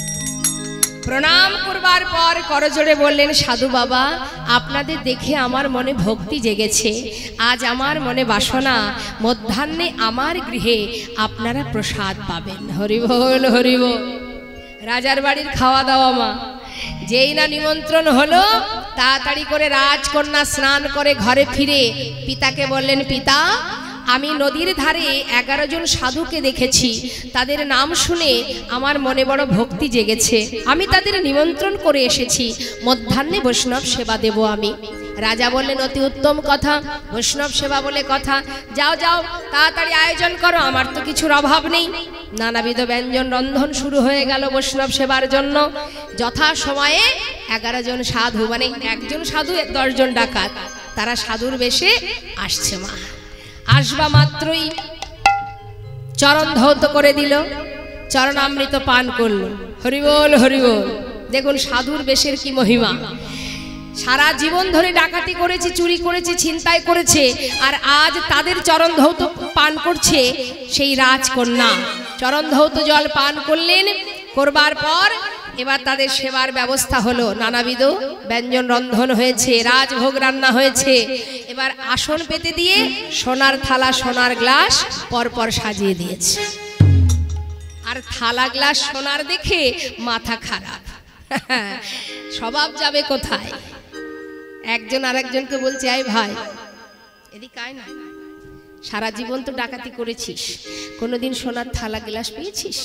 প্রণাম করবার পর করজোড়ে বললেন, সাধু বাবা, আপনাদের দেখে আমার মনে ভক্তি জেগেছে। আজ আমার মনে বাসনা, মধ্যাহ্নে আমার গৃহে আপনারা প্রসাদ পাবেন। হরি বল হরি বল। রাজার বাড়ির খাওয়া দাওয়া মা। যেই না নিমন্ত্রণ হলো, তাড়াতাড়ি করে রাজকন্যা স্নান করে ঘরে ফিরে পিতাকে বললেন, পিতা, আমি নদীর ধারে এগারো জন সাধুকে দেখেছি। তাদের নাম শুনে আমার মনে বড় ভক্তি জেগেছে। আমি তাদের নিমন্ত্রণ করে এসেছি, মধ্যাহ্নে বৈষ্ণব সেবা দেব আমি। রাজা বললেন, অতি উত্তম কথা, বৈষ্ণব সেবা বলে কথা। যাও যাও, তাড়াতাড়ি আয়োজন করো, আমার তো কিছুর অভাব নেই। নানাবিধ ব্যঞ্জন রন্ধন শুরু হয়ে গেল বৈষ্ণব সেবার জন্য। যথা সময়ে এগারো জন সাধু, মানে একজন সাধু দশজন ডাকাত, তারা সাধুর বেশে আসছে মা। আসবা মাত্রই চরণ ধৌত করে দিল, চরণামৃত পান করলো। হরিবোল হরিবোল। দেখুন সাধুর বেশের কি মহিমা। সারা জীবন ধরে ডাকাতি করেছে, চুরি করেছে, ছিনতাই করেছে, আর আজ তাদের চরণ ধৌত পান করছে সেই রাজকন্যা। চরণ ধৌত জল পান করলেন, করবার পর এবার তাদের সেবার ব্যবস্থা হলো। নানাবিধ ব্যঞ্জন রন্ধন হয়েছে, রাজভোগ রান্না হয়েছে। এবার আসন পেতে দিয়ে সোনার থালা সোনার গ্লাস পরপর সাজিয়ে দিয়েছে। আর থালা গ্লাস সোনার দেখে মাথা খারাপ, স্বভাব যাবে কোথায়। একজন আর একজনকে বলছে, আয় ভাই এদিকে আয় না, সারা জীবন তো ডাকাতি করেছিস, কোনোদিন সোনার থালা গ্লাস পেয়েছিস?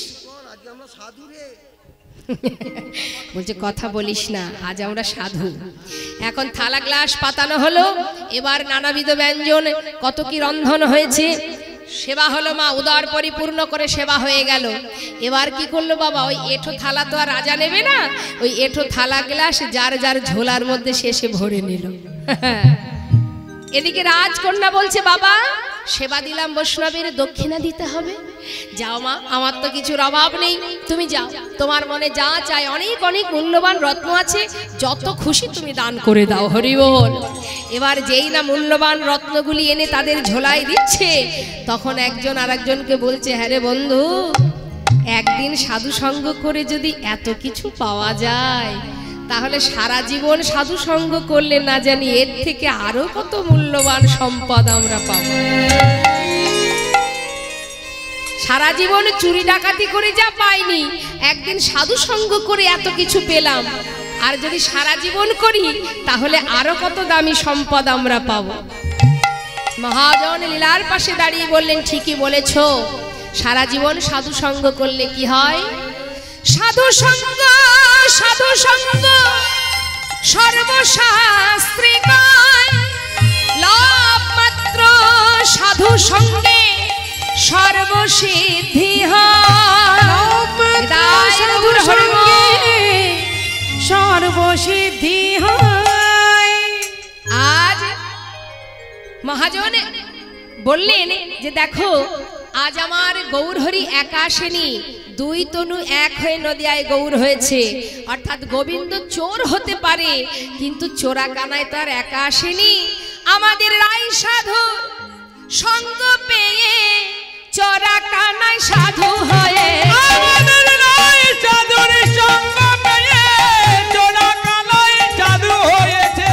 বলছে কথা বলিস না, আজ আমরা সাধু। এখন থালা গ্লাস পাতানো হলো, এবার নানাবিধ ব্যঞ্জন কত কি রন্ধন হয়েছে, সেবা হলো মা, উদার পরিপূর্ণ করে সেবা হয়ে গেল। এবার কি করলো বাবা, ওই এঁঠো থালা তো আর রাজা নেবে না, ওই এঁঠো থালা গ্লাস যার যার ঝোলার মধ্যে শেষে ভরে নিল। এদিকে রাজকন্যা বলছে, বাবা সেবা দিলাম, বৈষ্ণবের দক্ষিণা দিতে হবে। যাও মা, আমার তো কিছুর অভাব নেই, তুমি যাও, তোমার মনে যা চাই, অনেক অনেক মূল্যবান রত্ন আছে, যত খুশি তুমি দান করে দাও। হরি বল। এবার যেই না মূল্যবান রত্নগুলি এনে তাদের ঝোলায় দিচ্ছে, তখন একজন আর একজনকে বলছে, হ্যাঁ রে বন্ধু, একদিন সাধু সঙ্গ করে যদি এত কিছু পাওয়া যায়, তাহলে সারা জীবন সাধু সঙ্গ করলে না জানি এর থেকে আরো কত মূল্যবান সম্পদ আমরা পাব। সারা জীবন চুরি ডাকাতি করে যা পাইনি, একদিন সাধু সঙ্গ করে এত কিছু পেলাম, আর যদি সারা জীবন করি তাহলে আরো কত দামি সম্পদ আমরা পাব। মহাজন লীলার পাশে দাঁড়িয়ে বললেন, ঠিকই বলেছ, সারা জীবন সাধু সঙ্গ করলে কি হয়? সাধু সঙ্গ সাধু সঙ্গ সর্বশাস্ত্রে কয়, লাভ মাত্র সাধু সঙ্গে সর্বসিদ্ধি হয়। সর্বসিদ্ধি হয়। আজ মহাজন বললেন যে দেখো, আজ আমার গৌরহরি একা আসেনি, দুই তনু এক হয়ে নদিয়ায় গৌর হয়েছে। অর্থাৎ গোবিন্দ চোর হতে পারে, কিন্তু চোরা কানায় তো আর একা আসেনি। আমাদের রাই সাধু সঙ্গ পেয়ে চোরা কানায় সাধু হয়ে, আমাদের রাই সাধুর সঙ্গ পেয়ে চোরা কানায় সাধু হয়েছে।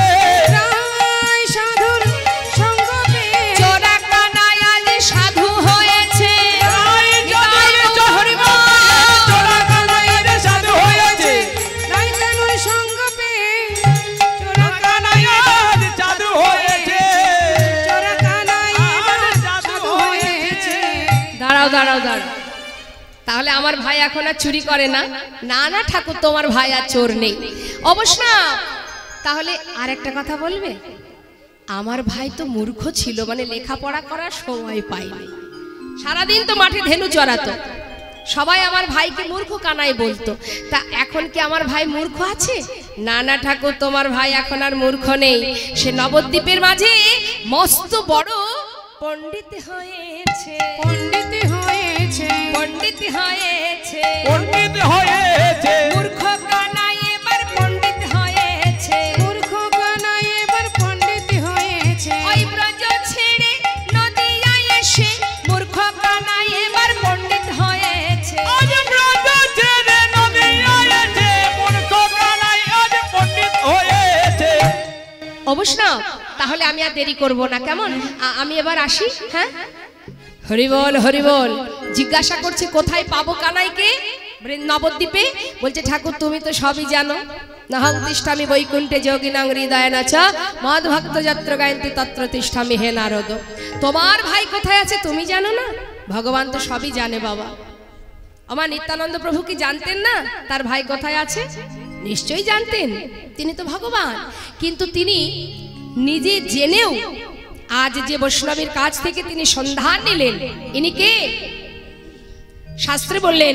রাই সাধুর সঙ্গ পেয়ে চোরা কানায় আজ সাধু হয়েছে। রাই সাধুর চোরা কানায় আজ সাধু হয়েছে। রাই সাধুর সঙ্গ পেয়ে চোরা কানায় আজ সাধু হয়েছে। চোরা কানায় সাধু হয়েছে। দাঁড়াও দাঁড়াও দাঁড়াও, তাহলে আমার ভাই এখন আর চুরি করে না? না না ঠাকুর, তোমার ভাই আর চোর নেই। অবশ্য না। তাহলে আর একটা কথা বলবে, আমার ভাই তো মূর্খ ছিল, মানে লেখাপড়া করার সময় পাইনি, সারাদিন তো মাঠে ধেনু চড়াতো, সবাই আমার ভাইকে মূর্খ কানাই বলতো। তা এখন কি আমার ভাই মূর্খ আছে? না না ঠাকুর, তোমার ভাই এখন আর মূর্খ নেই, সে নবদ্বীপের মাঝে মস্ত বড় পণ্ডিত হয়েছে। পণ্ডিত হয়েছে। পণ্ডিত হয়েছে। পণ্ডিত হয়েছে। মূর্খ কানাই এবার পণ্ডিত হয়েছে। মূর্খ কানাই এবার পণ্ডিত হয়েছে। ওই ব্রজ ছেড়ে নদিয়ায় এসে মূর্খ কানাই এবার পণ্ডিত হয়েছে। আজ ব্রজ ছেড়ে নদিয়ায় এসে মূর্খ কানাই আজ পণ্ডিত হয়েছে। অবশ্য না। তাহলে আমি আর দেরি করব না, কেমন? আ- আমি এবার আসি। হ্যাঁ, হরিবল হরিবল। জিজ্ঞাসা করছে কোথায় পাবো কানাইকে? নবদ্বীপে। বলছে ঠাকুর তুমি তো সবই জানো, নাহং তিষ্ঠামি বৈকুণ্ঠে যোগিনাং হৃদয় নাচ মদ ভক্ত যত্র গায়ন্তি তত্র তিষ্ঠামি হে নারদ। তোমার ভাই কোথায় আছে তুমি জানো না? ভগবান তো সবই জানে বাবা। আমার নিত্যানন্দ প্রভু কি জানতেন না তার ভাই কোথায় আছে? নিশ্চয়ই জানতেন, তিনি তো ভগবান। কিন্তু তিনি নিজে জেনেও আজ যে বৈষ্ণবের কাছ থেকে তিনি সন্ধান নিলেন, ইনি কে? শাস্ত্রে বললেন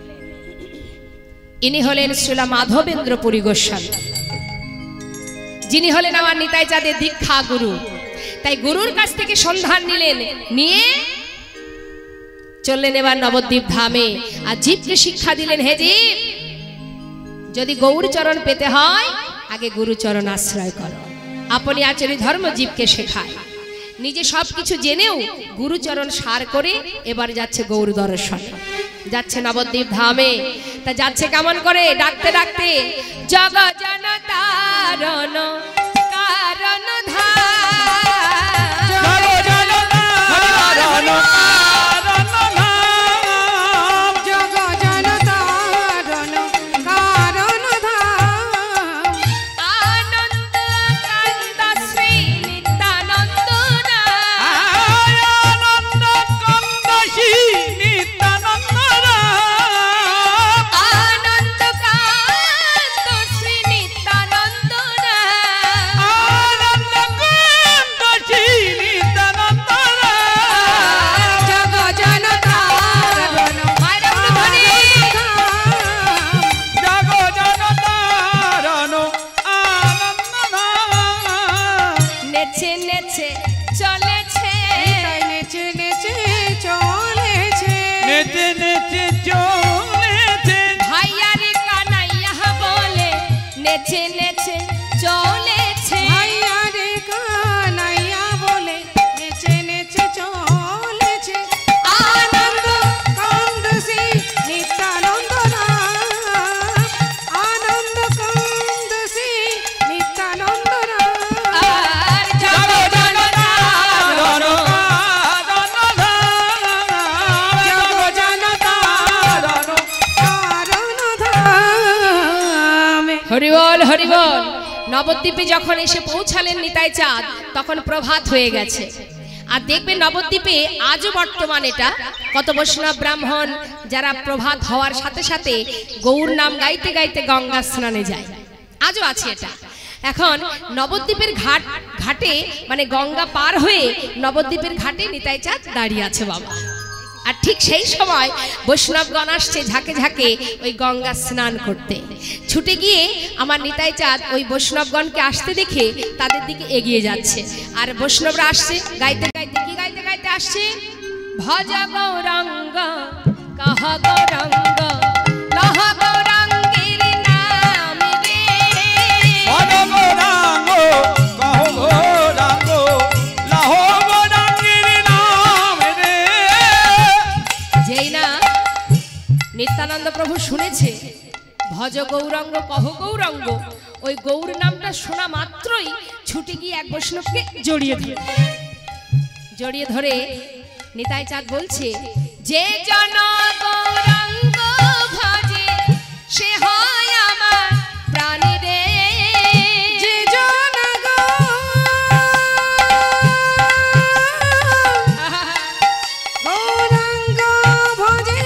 ইনি হলেন শ্রীলা মাধবেন্দ্র পুরী গোস্বামী। যিনি হলেন আমার নিতাই চাঁদের দীক্ষা গুরু। তাই গুরুর কাছ থেকে সন্ধান নিলেন, নিয়ে চললেন এবার নবদ্বীপ ধামে। আর জীবকে শিক্ষা দিলেন, হে জীব, যদি গৌর চরণ পেতে হয় আগে গুরু চরণ আশ্রয় করো। আপনি আচরি ধর্ম জীবকে শেখায়, নিজে সবকিছু জেনেও গুরুচরণ সার করে এবার যাচ্ছে গৌর দর্শন, যাচ্ছে নবদ্বীপ ধামে। তা যাচ্ছে কেমন করে? ডাকতে ডাকতে জগ জন তারণ কারণ ধাম, জগ জন তারণ কারণ ধাম, জগ জন তারণ কারণ ধাম, আনন্দ কান্দ শ্রী নিত্যানন্দ নাম, আনন্দ কন্দ শ্রী নিত্যানন্দ রাম, আনন্দ কান্দ শ্রী নিত্যানন্দ নাম, আনন্দ কন্দ শ্রী নিত্যানন্দ রাম, জগ জন তারণ মায়েরা বলো ধ্বনি। জগ জন তারণ আনন্দ নাম, নেচে নেচে চলেছে, তাই নেচে নেচে চলেছে, নেচে নেচে চলেছে, ভাইয়ারে কানাইয়া বলে নেচে নেচে চলেছে, ভাইয়া রে কানাইয়া বলে নেচে নেচে চলেছে, আনন্দ কান্দ শ্রী নিত্যানন্দ রাম, আনন্দ কান্দ শ্রী নিত্যানন্দ রাম, আর জগ জন তারণ আনন্দ নাম, জগ জন তারণ কারণ ধামে। হরিবল হরিবল। নবদ্বীপে যখন এসে পৌঁছালেন নিতাই চাঁদ, তখন প্রভাত হয়ে গেছে। আর দেখবেন নবদ্বীপে আজও বর্তমান এটা কত বৈষ্ণব ব্রাহ্মণ যারা প্রভাত হওয়ার সাথে সাথে গৌর নাম গাইতে গাইতে গঙ্গা স্নানে যায়, আজও আছে এটা। এখন নবদ্বীপের ঘাট ঘাটে মানে গঙ্গা পার হয়ে নবদ্বীপের ঘাটে নিতাই চাঁদ দাঁড়িয়ে আছে বাবা। আর ঠিক সেই সময় বৈষ্ণবগণ আসছে ঝাঁকে ঝাঁকে ওই গঙ্গা স্নান করতে। ছুটে গিয়ে আমার নিতাই চাঁদ ওই বৈষ্ণবগণকে আসতে দেখে তাদের দিকে এগিয়ে যাচ্ছে। আর বৈষ্ণবরা আসছে গাইতে গাইতে, কি গাইতে গাইতে আসছে? ভজ গৌরাঙ্গ কহ গৌরাঙ্গ লহ গৌরাঙ্গের নাম রে, ভজ গৌরাঙ্গ কহ গৌরাঙ্গ লহ গৌরাঙ্গের নাম রে। যেই না নিত্যানন্দ প্রভু শুনেছে ভজ গৌরাঙ্গ কহ গৌরাঙ্গ, ওই গৌর নামটা শোনা মাত্রই ছুটে গিয়ে এক বৈষ্ণবকে জড়িয়ে ধরে জড়িয়ে ধরে নিতাই চাঁদ বলছে, যে জন গৌরাঙ্গ ভজে সে হয় আমার প্রাণী রে, যে জন গৌরাঙ্গ ভজে,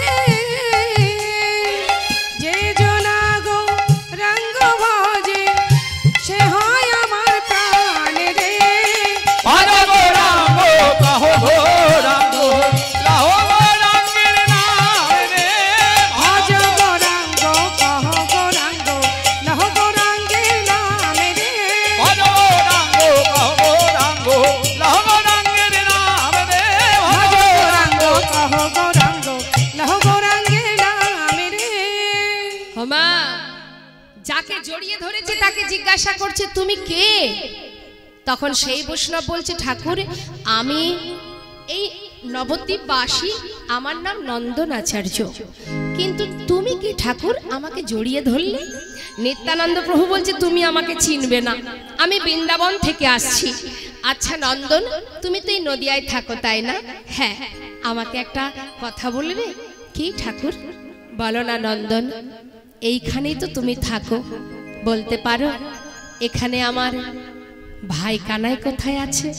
যে জন গৌরাঙ্গ ভজে সে হয় আমার প্রাণ রে, ভজ গৌরাঙ্গ কহ গৌরাঙ্গ লহ গৌরাঙ্গের নাম রে। ভজ গৌরাঙ্গ কহ গৌরাঙ্গ লহ গৌরাঙ্গের নাম রে, ভজ গৌরাঙ্গ কহ গৌরাঙ্গ লহ গৌরাঙ্গের নাম রে। ভজ গৌরাঙ্গ কহ গৌরাঙ্গ লহ গৌরাঙ্গের নাম রে। হোমা যাকে জড়িয়ে ধরেছে তাকে জিজ্ঞাসা করছে তুমি কে? তখন সেই বৈষ্ণব বলছে, ঠাকুর আমি এই নবদ্বীপবাসী, আমার নাম নন্দন আচার্য, কিন্তু তুমি কি ঠাকুর আমাকে জড়িয়ে ধরলে? নিত্যানন্দ প্রভু বলছে, তুমি আমাকে চিনবে না, আমি বৃন্দাবন থেকে আসছি। আচ্ছা নন্দন, তুমি তো এই নদিয়ায় থাকো তাই না? হ্যাঁ, আমাকে একটা কথা বলবে? কি ঠাকুর? বলো না নন্দন। এইখানেই তো তুমি থাকো, বলতে পারো এখানে আমার ভাই কানাই কোথায় আছে?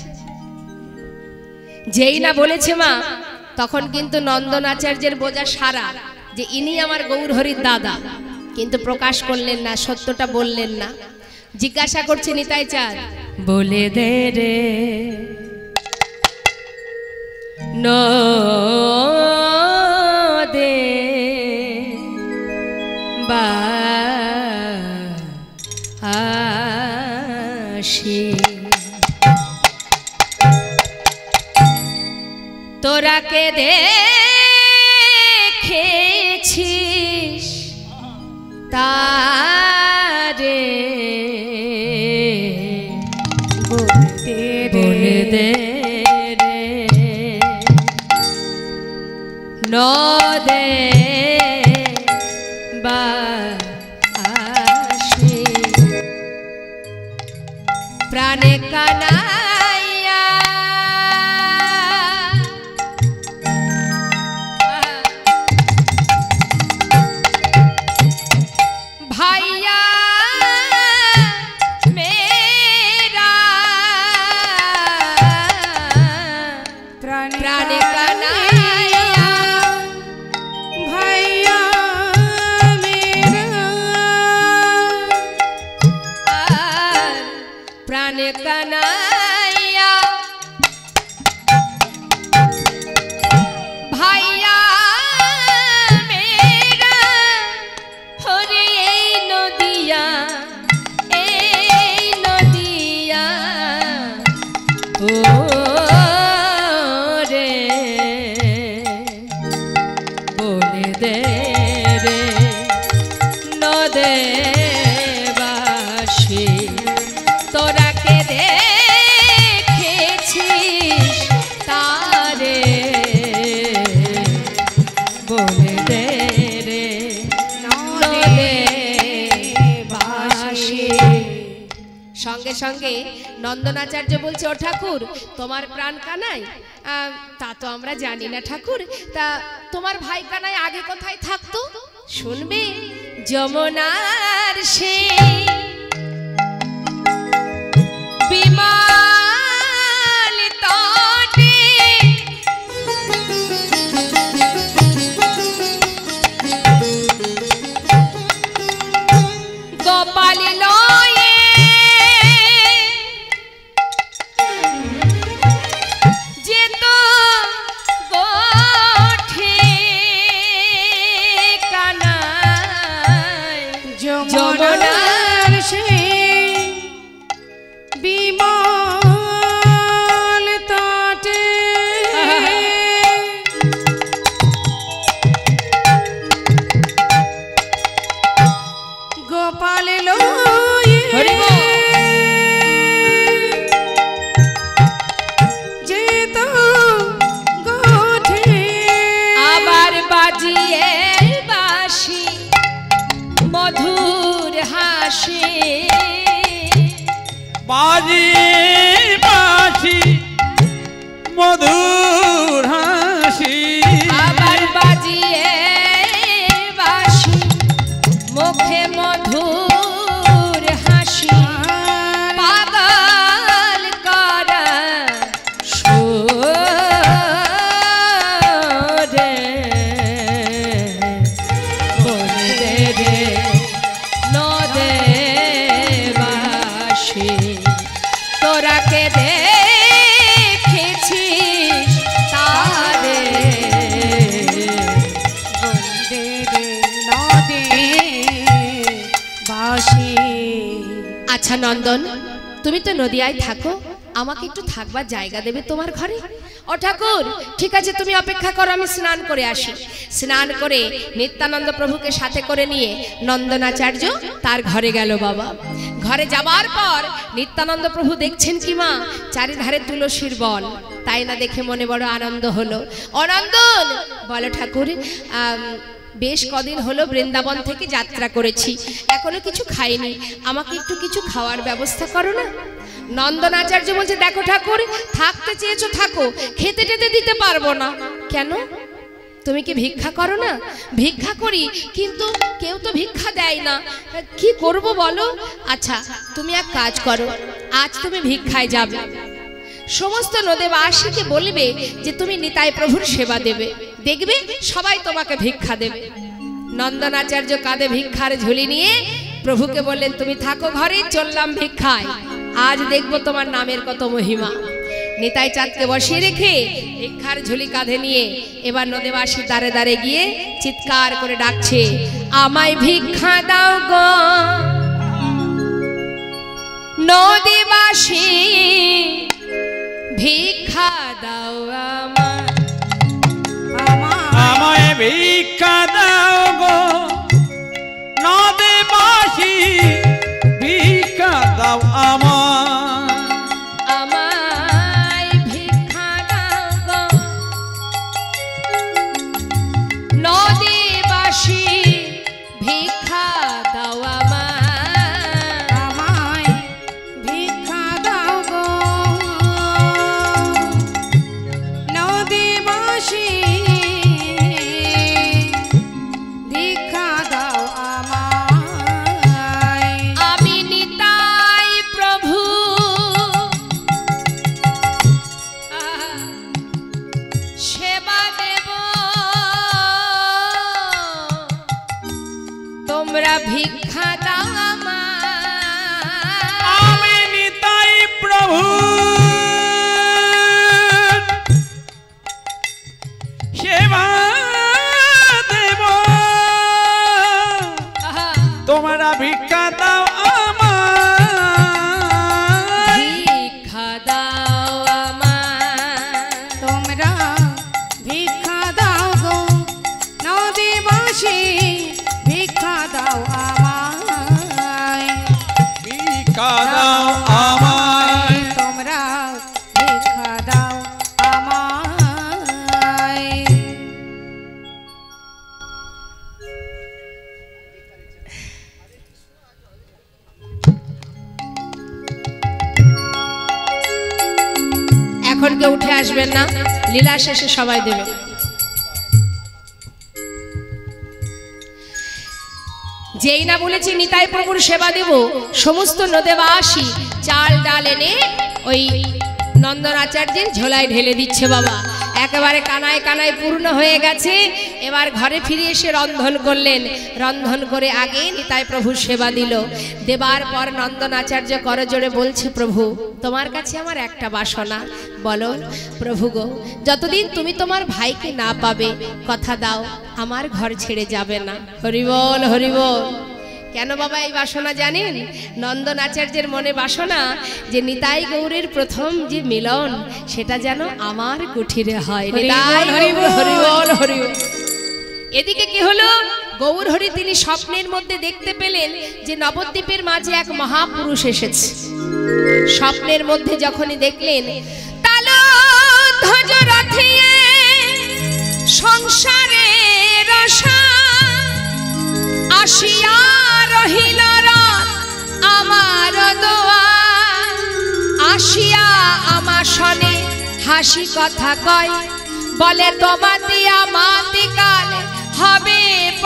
যেই না বলেছে মা, তখন কিন্তু নন্দন আচার্যের বোঝা সারা যে ইনি আমার গৌর হরির দাদা, কিন্তু প্রকাশ করলেন না, সত্যটা বললেন না। জিজ্ঞাসা করছে নিতাই চাঁদ, বলে দে রে নদে বা বাসি তোরা কে দেখেছিস তারে বলে দে রে নদে বাসি প্রাণে কানাইয়া ভাইয়া মেরা প্রাণে কানাইয়া ভাইয়া মেরা প্রাণে কানাইয়া ভাইয়া মেরা হরে এই নদিয়া এই নদিয়া ও রে বলে দে রে নদে বাসি তোরা কে দেখেছিস তারে বলে দে রে নদে বাসি সঙ্গে সঙ্গে নন্দনাচার্য বলছে ও ঠাকুর তোমার প্রাণ কানাই আহ, তা তো আমরা জানি না ঠাকুর তা তোমার ভাই কানাই আগে কোথায় থাকতো শুনবে যমুনার সেই বিমাল তটে গোপাল লয়ে যেত গোঠে কানাই যমুনার সেই বিমল তটে গোপাল লয়ে হরি বল। যেত গোঠে আবার বাজিয়ে বাঁশি মধুর হাসি বাজি বাঁশি মধুর হাসি আবার বাজিয়ে বাঁশি মুখে মধুর হাসি পাগল করা সুরে বলে দে রে নদে বাসি তোরা কে দেখেছিস তারে বন্দে রে নদে বাসি। আচ্ছা নন্দন তুমি তো নদিয়ায় থাকো আমাকে একটু থাকবার জায়গা দেবে তোমার ঘরে ও ঠাকুর ঠিক আছে তুমি অপেক্ষা করো আমি স্নান করে আসি স্নান করে নিত্যানন্দ প্রভুকে সাথে করে নিয়ে নন্দনাচার্য তার ঘরে গেল বাবা ঘরে যাবার পর নিত্যানন্দ প্রভু দেখছেন কি মা চারিধারে তুলসীর বন তাই না দেখে মনে বড় আনন্দ হলো অনন্দন বলো ঠাকুর আম, বেশ কদিন হলো বৃন্দাবন থেকে যাত্রা করেছি এখনো কিছু খাইনি আমাকে একটু কিছু খাওয়ার ব্যবস্থা করো না নন্দনাচার্য বলছে দেখো ঠাকুর থাকতে চেয়েছো থাকো খেতে টেতে দিতে পারবো না কেন তুমি কি ভিক্ষা করো না ভিক্ষা করি কিন্তু কেউ তো ভিক্ষা দেয় না কি করব বলো আচ্ছা তুমি এক কাজ করো আজ তুমি ভিক্ষায় যাবে সমস্ত নদেবাসীকে বলবে যে তুমি নিতাই প্রভুর সেবা দেবে দেখবে সবাই তোমাকে ভিক্ষা দেবে নন্দনাচার্য কাঁধে ভিক্ষার ঝুলি নিয়ে প্রভুকে বললেন তুমি থাকো ঘরে চললাম ভিক্ষায় আজ দেখবো তোমার নামের কত মহিমা নিতাই চাঁদকে বসিয়ে রেখে ভিক্ষার ঝুলি কাঁধে নিয়ে এবার নদেবাসী দাঁড়ে দাঁড়ে গিয়ে চিৎকার করে ডাকছে আমায় ভিক্ষা দাও গো নদেবা বাসি ভিক্ষা দাও আমার আমার আমায় ভিক্ষা দাও গো নদে বাসি ভিক্ষা দাও আমার আমায় ভিক্ষা দাও গো নদী বাসি ভিক্ষা দাও আমার আমায় ভিক্ষা দাও গো নদীবাসী ভিক্ষা দাও আমায় আমি নিতাই প্রভু আহা, সেবা দেব তোমরা ভিক্ষা দাও আমায় আমি নিতাই প্রভু সেবা দেব আহা, তোমরা ভিক্ষা দাও আমায় ভিক্ষা দাও আমায় তোমরা ভিক্ষা দাও গো নদীবাসী ভিক্ষা দাও আমায় ভিক্ষা দাও আমায় তোমরা ভিক্ষা দাও আমায় এখন কেউ উঠে আসবেন না, লীলা শেষে সবাই দেবে। যেই না বলেছি নিতাই প্রভুর সেবা দেব, সমস্ত নদেবাসী চাল ডাল এনে ওই নন্দন আচার্যের ঝোলায় ঢেলে দিচ্ছে বাবা। একেবারে কানায় কানায় পূর্ণ হয়ে গেছে। এবার ঘরে ফিরে এসে রন্ধন করলেন। রন্ধন করে আগে নিতাই প্রভু সেবা দিল। দেবার পর নন্দন আচার্য করজোড়ে বলছে, প্রভু তোমার কাছে আমার একটা বাসনা। বলো প্রভু গো, যতদিন তুমি তোমার ভাইকে না পাবে কথা দাও আমার ঘর ছেড়ে যাবে না। হরিবল হরিবল। কেন বাবা এই বাসনা জানেন? নন্দন আচার্যের মনে বাসনা যে নিতাই গৌরের প্রথম যে মিলন সেটা যেন আমার কুঠিরে হয়। নিতাই গৌর হরিবল হরিবল। এদিকে কি হলো? গৌর হরি তিনি স্বপ্নের মধ্যে দেখতে পেলেন যে নবদ্বীপের মাঝে এক মহাপুরুষ এসেছে। স্বপ্নের মধ্যে যখনই দেখলেন তালো ধ্বজ রথিয়ে সংসারের আশা আসিয়া রহিল রাত আমার দোয়ার, আসিয়া আমার শনে হাসি কথা কয়, বলে তোমাতে আমাতে কাল হবে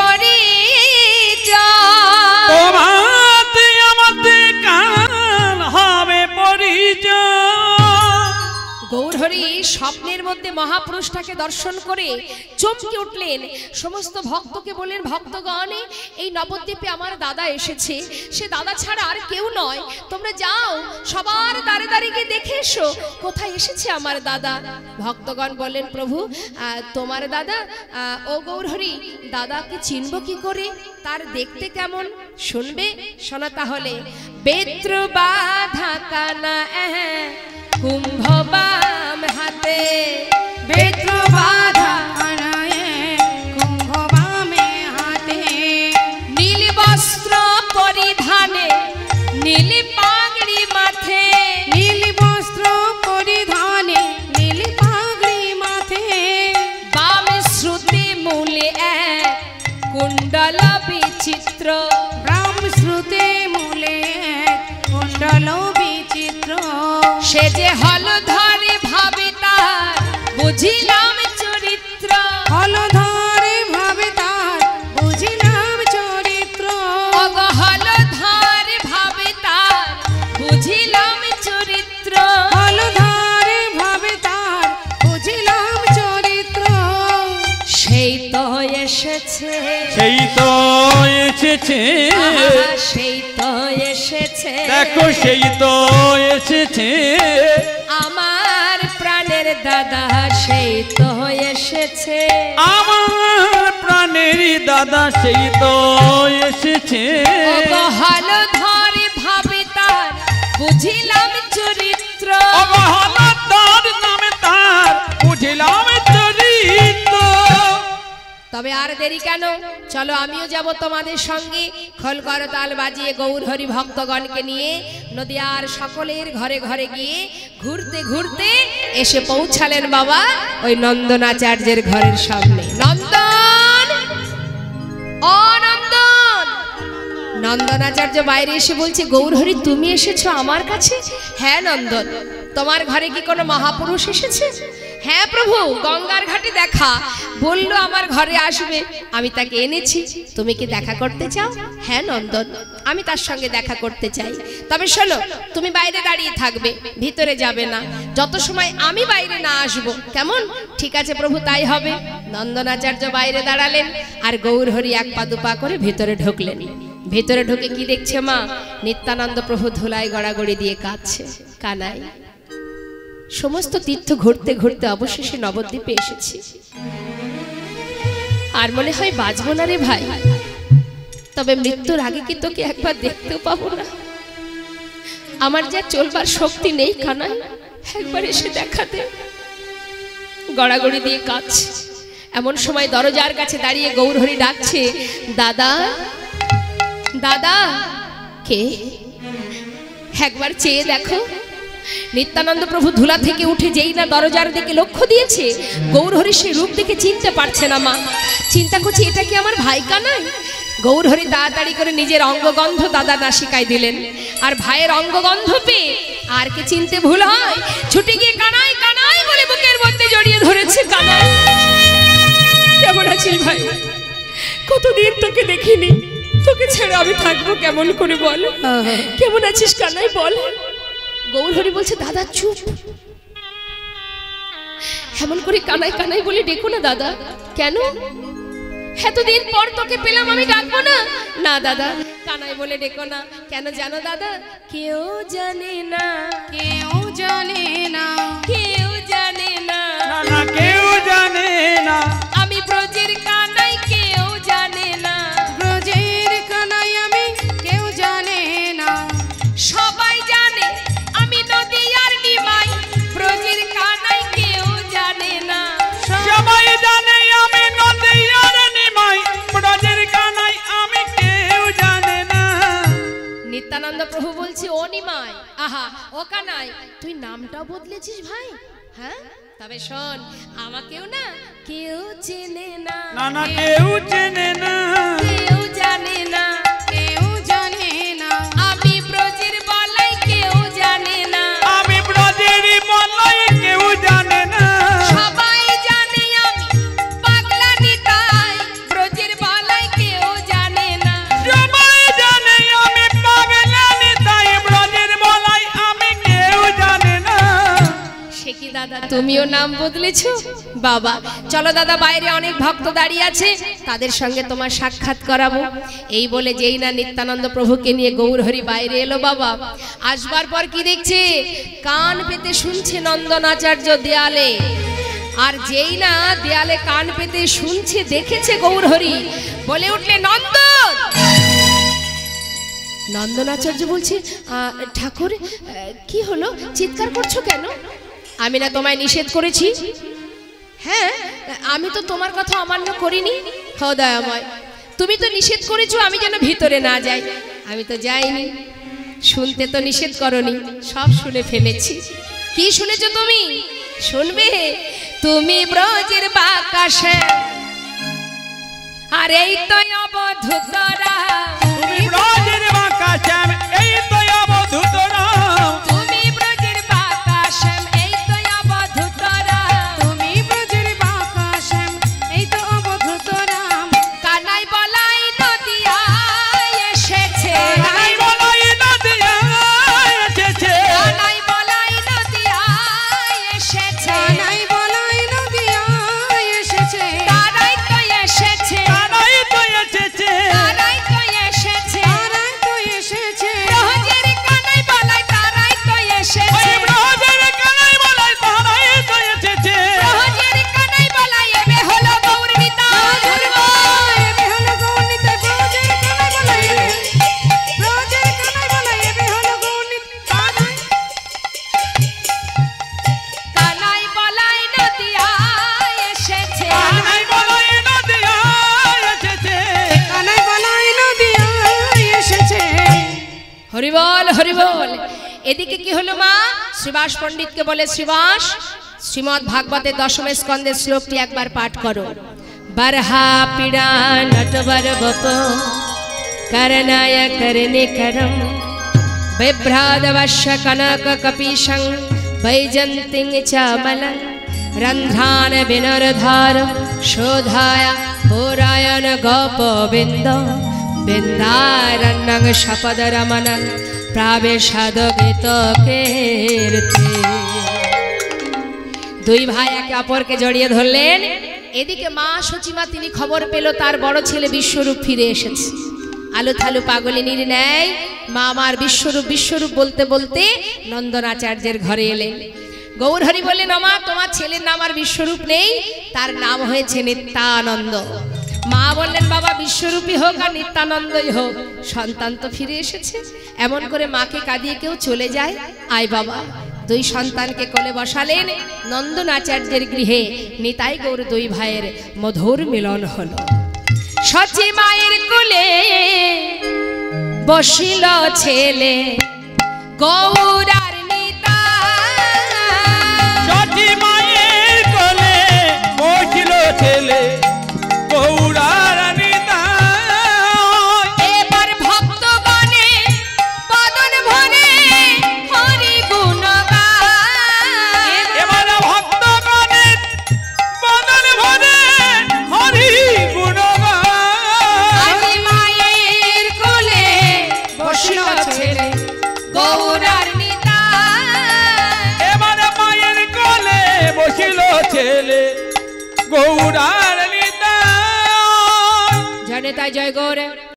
পরিচয়। তোমাতে আমাতে কাল হবে পরিচয়। গৌরহরি স্বপ্নের মধ্যে মহাপুরুষটাকে দর্শন করে চমকে উঠলেন। সমস্ত ভক্তকে বললেন, ভক্তগণ এই নবদ্বীপে আমার দাদা এসেছে, সে দাদা ছাড়া আর কেউ নয়, তোমরা যাও সবার দাঁড়ে দাঁড়িয়ে গিয়ে দেখে এসো কোথায় এসেছে আমার দাদা। ভক্তগণ বললেন, প্রভু আহ, তোমার দাদা? আহ, ও গৌরহরি, দাদাকে চিনব কি করে? তার দেখতে কেমন? শুনবে? শোনা তাহলে। বেত্র বাধা কানা কুম্ভ বাম হাতে, বেত্র বাধা কানায় কুম্ভ বামে হাতে, নীল বস্ত্র পরিধানে নীল পাগড়ি মাথে, নীল বস্ত্র পরিধানে নীল পাগড়ি মাথে, বাম শ্রুতি মূলে এক কুণ্ডল বিচিত্র, ব্রাহ্ম শ্রুতে মূলে কুণ্ডল বিচিত্র, সে যে হলধরে ভাবে তার বুঝিলাম চরিত্র, হলধরে ভাবে তার বুঝিলাম চরিত্র, অগ হলধরে ভাবে তার বুঝিলাম চরিত্র, হলধরে ভাবে তার বুঝিলাম চরিত্র, সেই তো এসেছে, সেই তো এসেছে, আহা, সেই তো এসেছে, দেখো সেই তো এসেছে, আমার প্রাণের দাদা সেই তো এসেছে, আমার প্রাণের দাদা সেই তো এসেছে, হলধরে ভাবে তার বুঝিলাম চরিত্র অবহেলার নামে তার বুঝিলাম চরিত্র। তবে আর দেরি কেন, চলো আমিও যাব তোমাদের সঙ্গে। খোল করতাল বাজিয়ে গৌর হরি ভক্তগণকে নিয়ে নদিয়ার সকলের ঘরে ঘরে গিয়ে ঘুরতে ঘুরতে এসে পৌঁছালেন বাবা ওই নন্দনাচার্যের ঘরের সামনে। নন্দন, ও নন্দন। নন্দনাচার্য বাইরে এসে বলছে, গৌর হরি তুমি এসেছো আমার কাছে? হ্যাঁ নন্দন, তোমার ঘরে কি কোনো মহাপুরুষ এসেছে? হ্যাঁ প্রভু, গঙ্গার ঘাটে দেখা, বললো আমার ঘরে আসবে, আমি তাকে এনেছি। তুমি কি দেখা করতে চাও? হ্যাঁ নন্দন, আমি তার সঙ্গে দেখা করতে চাই। তবে শোনো, তুমি বাইরে দাঁড়িয়ে থাকবে, ভিতরে যাবে না যত সময় আমি বাইরে না আসব, কেমন? ঠিক আছে প্রভু, তাই হবে। নন্দনাচার্য বাইরে দাঁড়ালেন আর গৌর হরি এক পা দুপা করে ভেতরে ঢুকলেন। ভেতরে ঢুকে কি দেখছে মা? নিত্যানন্দ প্রভু ধুলায় গড়াগড়ি দিয়ে কাঁদছে। কানাই, সমস্ত তীর্থ ঘুরতে ঘুরতে অবশেষে নবদ্বীপে এসেছি, আর মনে হয় বাঁচবো না রে ভাই। তবে মৃত্যুর আগে কি তোকে একবার দেখতেও পাবো না? আমার যা চলবার শক্তি নেই কানাই, একবার এসে দেখাতে। গড়াগড়ি দিয়ে কাঁদছে। এমন সময় দরজার কাছে দাঁড়িয়ে গৌর হরি ডাকছে, দাদা, দাদা। কে? একবার চেয়ে দেখো। নিত্যানন্দ প্রভু ধুলা থেকে উঠে যেই না দরজার দিকে লক্ষ্য দিয়েছে, গৌর হরি সেই রূপ দেখে চিনতে পারছে না মা। চিন্তা করছে, এটা কি আমার ভাই কানাই? গৌর হরি তাড়াতাড়ি করে নিজের অঙ্গগন্ধ দাদা নাসিকায় দিলেন, আর ভাইয়ের অঙ্গগন্ধ পেয়ে আর কি চিনতে ভুল হয়? ছুটে গিয়ে কানাই কানাই বলে বুকের মধ্যে জড়িয়ে ধরেছে। কানাই, কেমন আছিস ভাই? কতদিন তোকে দেখিনি, তোকে ছেড়ে আমি থাকবো কেমন করে বল? কেমন আছিস কানাই বল? গৌর হরি বলছে, দাদা চুপ, এমন করে কানাই কানাই বলে ডেকো না দাদা। কেন? এতদিন পর তোকে পেলাম, আমি ডাকবো না? না দাদা, কানাই বলে ডেকো না। কেন জানো দাদা? কেউ জানে না, কেউ জানে না, কেউ জানে না, না না কেউ জানে না, আমি ব্রজের কানাই, কেউ জানে না, ব্রজের কানাই আমি, কেউ জানে না। সবাই জানে আমি নদিয়ার নিমাই, ব্রজের কানাই কেউ জানে না। সবাই জানে আমি নদিয়ার নিমাই, ব্রজের কানাই আমি, কেউ জানে না। নিত্যানন্দ প্রভু বলছে, ও নিমাই, আহা ও কানাই, তুই নামটাও বদলেছিস ভাই? হ্যাঁ, তবে শোন, আমাকেও না কেউ চেনে না, না না কেউ চেনে না, কেউ জানে না, কেউ জানে না, আমি ব্রজের বলাই, কেউ জানে না, আমি ব্রজের বলাই, কেউ জানে না। সবাই জানে আমি পাগলা নিতাই, ব্রজের বলাই, কেউ জানে না। সবাই জানে আমি পাগলা নিতাই, ব্রজের বলাই আমি, কেউ জানে না। সে কি দাদা, তুমিও নাম বদলেছো? বাবা চলো দাদা, বাইরে অনেক ভক্ত দাঁড়িয়ে আছে, তাদের সঙ্গে তোমার সাক্ষাৎ করাবো। এই বলে যেই না নিত্যানন্দ প্রভুকে নিয়ে গৌর হরি বাইরে এলো বাবা। আসবার পর কি দেখছে? কান পেতে শুনছে নন্দনাচার্য দেয়ালে, আর যেই না দেয়ালে কান পেতে শুনছে, দেখেছে গৌর হরি, বলে উঠলে, নন্দন। নন্দনাচার্য বলছে, ঠাকুর কি হলো, চিৎকার করছো কেন? আমি না তোমায় নিষেধ করেছি? হ্যাঁ, আমি তো তোমার কথা অমান্য করিনি। হ দয়াময়, তুমি তো নিষেধ করেছো আমি যেন ভিতরে না যাই, আমি তো যাইনি। শুনতে তো নিষেধ করনি, সব শুনে ফেলেছি। কি শুনেছো তুমি? শুনবে, তুমি ব্রজের বাকাশে, আর এই তো অবধূতরা, তুমি ব্রজের বাকাশে, এই তো অবধূতরা, তুমি ব্রজের বাকাশে, এই তো অবধূতরা, তুমি ব্রজের বাকাশে, এই তো অবধূতরাম। কানাই বলাই নদিয়ায় এসেছে, কানাই বলাই নদিয়ায় এসেছে, কানাই বলাই নদিয়ায় এসেছে, কানাই বলাই নদিয়ায় এসেছে, তারাই তো এসেছে, কানাই তো এসেছে, তারাই তো হরি বল। এদিকে কি হলো মা? শ্রীবাস পণ্ডিতকে বলে, শ্রীবাস শ্রীমদ্ ভাগবতের দশম স্কন্ধের শ্লোকটি একবার পাঠ করো। বরহা পীড়া নটবর বপ করনায় করনে করম বিভ্রাদবশ্য কনক কপিশং বৈজন্তিং চামলং রন্ধ্রান বিনরধার শোধায় পুরায়ণ গোপবিন্দ বিন্দারণ্যং শপদরমণং প্রাবেশাদগীত কীর্তি। দুই ভাই একে অপরকে জড়িয়ে ধরলেন। এদিকে মা সচিমা তিনি খবর পেল তার বড় ছেলে বিশ্বরূপ ফিরে এসেছে। আলু থালু পাগলিনীর ন্যায় মা আমার বিশ্বরূপ বিশ্বরূপ বলতে বলতে নন্দনাচার্যের ঘরে এলেন। গৌরহরি বললেন, মা তোমার ছেলের নাম আর বিশ্বরূপ নেই, তার নাম হয়েছে নিত্যানন্দ। মা বললেন, বাবা বিশ্বরূপী হোক আর নিত্যানন্দই হোক, সন্তান তো ফিরে এসেছে। এমন করে মাকে কাঁদিয়ে কেউ চলে যায়? আয় বাবা। দুই সন্তানকে কোলে বসালেন। নন্দনাচার্যের গৃহে নিতাই গৌর দুই ভাইয়ের মধুর মিলন হলো। সচি মায়ের কোলে বসিল ছেলে গৌর আর নিতাই। সচি মায়ের কোলে বসিল ছেলে গৌর আর নিতাই। এবার ভক্তগণে বদন ভরে হরি গুণ গায়। এবার ভক্তগণে বদন ভরে হরি গুণ গায়। আজি মায়ের কোলে বসিল ছেলে গৌর আর নিতাই। এবার মায়ের কোলে বসিল ছেলে গৌর আর নিতাই। জয় নিতাই, জয় গৌর।